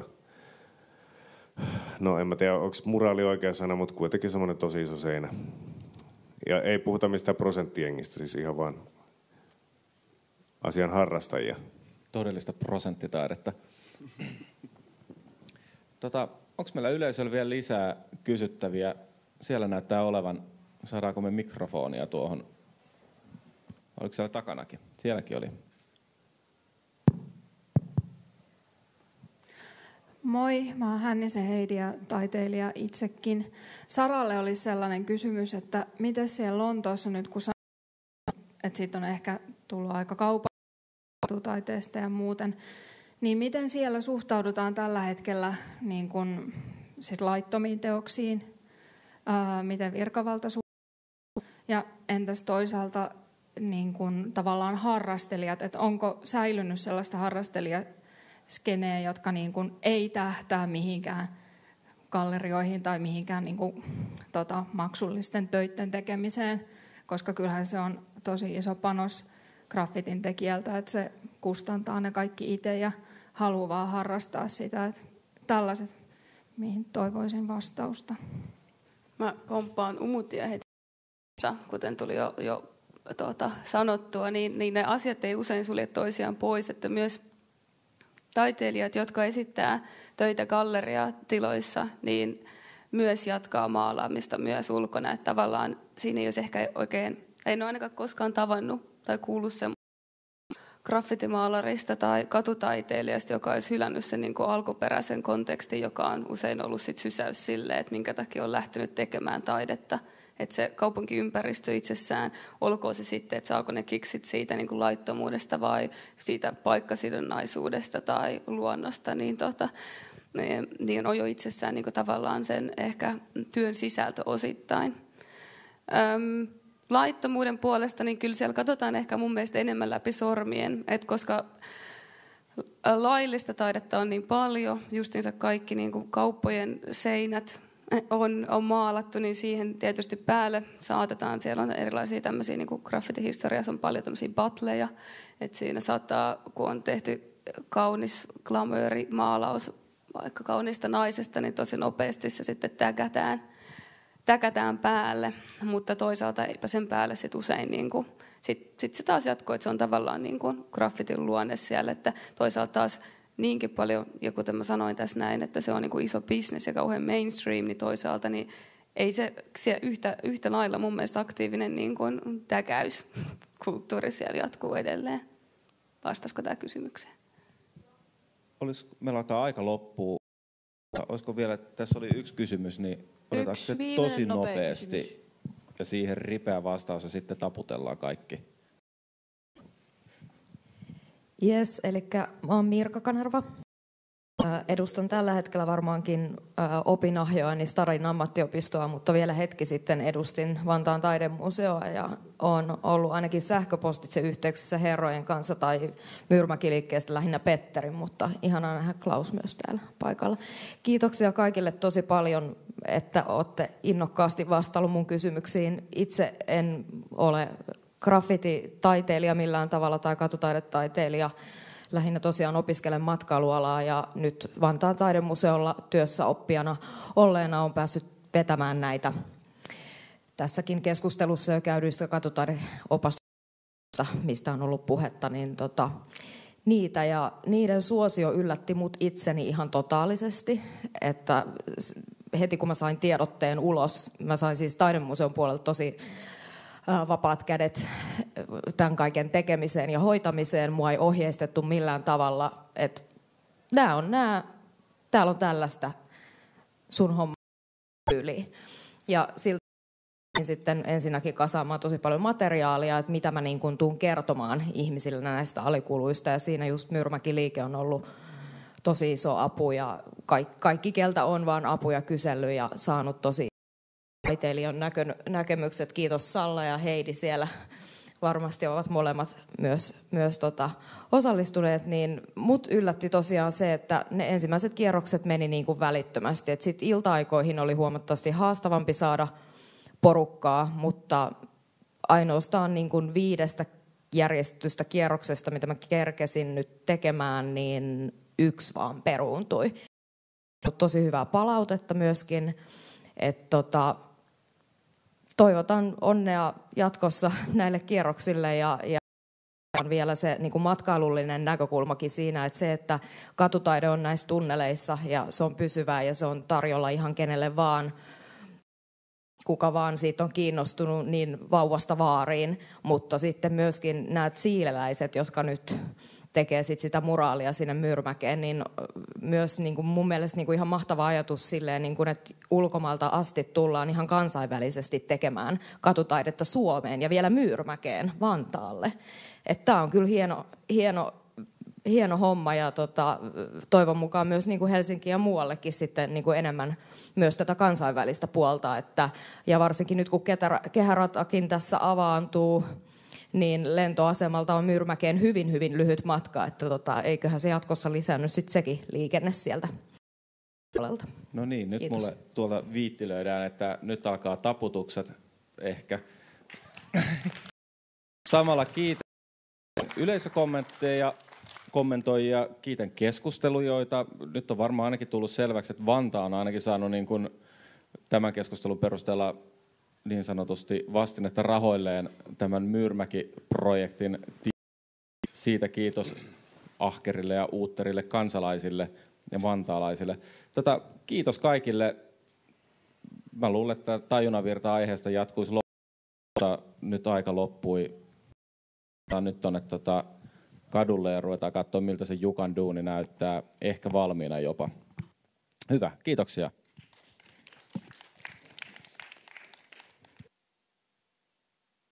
S1: No en mä tiedä, onko muraali oikea sana, mutta kuitenkin semmoinen tosi iso seinä. Ja ei puhuta mistään prosenttiengistä, siis ihan vaan asian harrastajia.
S2: Todellista prosenttitaidetta. Tota, onko meillä yleisöllä vielä lisää kysyttäviä? Siellä näyttää olevan. Saadaanko me mikrofonia tuohon? Oliko siellä takanakin? Sielläkin oli.
S9: Moi, mä oon Hännisen Heidi ja taiteilija itsekin. Saralle oli sellainen kysymys, että miten siellä Lontoossa nyt, kun sanoit, että siitä on ehkä tullut aika kaupataiteesta ja muuten, niin miten siellä suhtaudutaan tällä hetkellä niin kun, sit laittomiin teoksiin, ää, miten virkavalta suhtautuu, ja entäs toisaalta niin kun, tavallaan harrastelijat, että onko säilynyt sellaista harrastelijaskeneä, jotka niin kun, ei tähtää mihinkään gallerioihin tai mihinkään niin kun, tota, maksullisten töiden tekemiseen, koska kyllähän se on tosi iso panos graffitin tekijältä, että se kustantaa ne kaikki itse ja haluaa vaan harrastaa sitä. Että tällaiset, mihin toivoisin vastausta.
S4: Mä komppaan Umutia heti, kuten tuli jo, jo tuota, sanottua, niin, niin ne asiat ei usein sulje toisiaan pois, että myös taiteilijat, jotka esittää töitä galleriatiloissa, niin myös jatkaa maalaamista myös ulkona. Että tavallaan siinä ei olisi ehkä oikein, en ole ainakaan koskaan tavannut tai kuullut sen graffitimaalarista tai katutaiteilijasta, joka olisi hylännyt sen niin kuin alkuperäisen kontekstin, joka on usein ollut sit sysäys sille, että minkä takia on lähtenyt tekemään taidetta. Että se kaupunkiympäristö itsessään, olkoon se sitten, että saako ne kiksit siitä niin kuin laittomuudesta vai siitä paikkasidonnaisuudesta tai luonnosta, niin, tota, niin on jo itsessään niin kuin tavallaan sen ehkä työn sisältö osittain. Öm, laittomuuden puolesta, niin kyllä siellä katsotaan ehkä mun mielestä enemmän läpi sormien, että koska laillista taidetta on niin paljon, justiinsa kaikki niin kuin kauppojen seinät on, on maalattu, niin siihen tietysti päälle saatetaan, siellä on erilaisia tämmöisiä, niin kuin graffitihistoriassa on paljon tämmöisiä battleja, että siinä saattaa, kun on tehty kaunis glamourimaalaus vaikka kauniista naisesta, niin tosi nopeasti se sitten täkätään. täkätään päälle, mutta toisaalta eipä sen päälle sit usein niin kuin, sit, sit se taas jatkuu, että se on tavallaan niin kuin graffitin luonne siellä, että toisaalta taas niinkin paljon, ja kuten mä sanoin tässä näin, että se on niin kuin iso business ja kauhean mainstream, niin toisaalta niin ei se yhtä, yhtä lailla mun mielestä aktiivinen niin kuin täkäyskulttuuri siellä jatkuu edelleen. Vastasiko tämä kysymykseen?
S2: Olis, meillä alkaa aika loppua. Olisiko vielä, tässä oli yksi kysymys, niin otetaanko se tosi nopeasti kysymys. Ja siihen ripeä vastaus ja sitten taputellaan kaikki.
S10: Jes, eli mä oon Mirka Kanerva. Edustan tällä hetkellä varmaankin opinahjoani Starin ammattiopistoa, mutta vielä hetki sitten edustin Vantaan taidemuseoa ja olen ollut ainakin sähköpostitse yhteyksissä herrojen kanssa tai Myyrmäki-liikkeestä lähinnä Petterin, mutta ihanaa nähdä Klaus myös täällä paikalla. Kiitoksia kaikille tosi paljon, että olette innokkaasti vastaillut mun kysymyksiin. Itse en ole graffiti-taiteilija millään tavalla tai katutaidetaiteilija. Lähinnä tosiaan opiskelen matkailualaa ja nyt Vantaan taidemuseolla työssä oppijana olleena on päässyt vetämään näitä tässäkin keskustelussa jo käydyistä katutaideopastuksista, mistä on ollut puhetta, niin tota, niitä ja niiden suosio yllätti mut itseni ihan totaalisesti, että heti kun mä sain tiedotteen ulos, mä sain siis taidemuseon puolelta tosi vapaat kädet tämän kaiken tekemiseen ja hoitamiseen. Mua ei ohjeistettu millään tavalla, että nämä on nämä, täällä on tällaista sun homma yli. Ja siltä sitten ensinnäkin kasaamaan tosi paljon materiaalia, että mitä mä niin kuin tuun kertomaan ihmisille näistä alikuluista. Ja siinä just Myyrmäki-liike on ollut tosi iso apu ja kaikki, kaikki keltä on vaan apuja kysellyt ja saanut tosi taiteilijan näkö, näkemykset. Kiitos Salla ja Heidi siellä. Varmasti ovat molemmat myös, myös tota, osallistuneet. Niin mut yllätti tosiaan se, että ne ensimmäiset kierrokset meni niin kuin välittömästi. Et sit ilta-aikoihin oli huomattavasti haastavampi saada porukkaa, mutta ainoastaan niin kuin viidestä järjestetystä kierroksesta, mitä mä kerkesin nyt tekemään, niin yksi vaan peruuntui. Tosi hyvää palautetta myöskin. Et tota, toivotan onnea jatkossa näille kierroksille ja, ja on vielä se niin kuin matkailullinen näkökulmakin siinä, että se, että katutaide on näissä tunneleissa ja se on pysyvää ja se on tarjolla ihan kenelle vaan, kuka vaan siitä on kiinnostunut niin vauvasta vaariin, mutta sitten myöskin nämä siileläiset, jotka nyt tekee sit sitä muraalia sinne Myyrmäkeen, niin myös niin kuin mun mielestä niin kuin ihan mahtava ajatus silleen, niin kuin, että ulkomailta asti tullaan ihan kansainvälisesti tekemään katutaidetta Suomeen ja vielä Myyrmäkeen, Vantaalle. Tämä on kyllä hieno, hieno, hieno homma ja tota, toivon mukaan myös niin kuin Helsinki ja muuallekin sitten niin kuin enemmän myös tätä kansainvälistä puolta. Että, ja varsinkin nyt kun kehäratakin tässä avaantuu, niin lentoasemalta on Myyrmäkeen hyvin, hyvin lyhyt matka, että tota, eiköhän se jatkossa lisännyt sitten sekin liikenne sieltä puolelta.
S2: No niin, nyt
S10: Kiitos.
S2: mulle tuolta viittilöidään, että nyt alkaa taputukset ehkä. Samalla kiitän yleisökommentteja, kommentoijia, kiitän keskustelujoita. Nyt on varmaan ainakin tullut selväksi, että Vantaa on ainakin saanut niin kuin tämän keskustelun perusteella niin sanotusti vastinetta rahoilleen tämän Myyrmäki-projektin. Siitä kiitos ahkerille ja uutterille kansalaisille ja vantaalaisille. Tätä, kiitos kaikille. Mä luulen, että tajunnavirta aiheesta jatkuisi loppuun, nyt aika loppui. Nyt tuonne tota kadulle ja ruvetaan katsoa, miltä se Jukan duuni näyttää. Ehkä valmiina jopa. Hyvä, kiitoksia.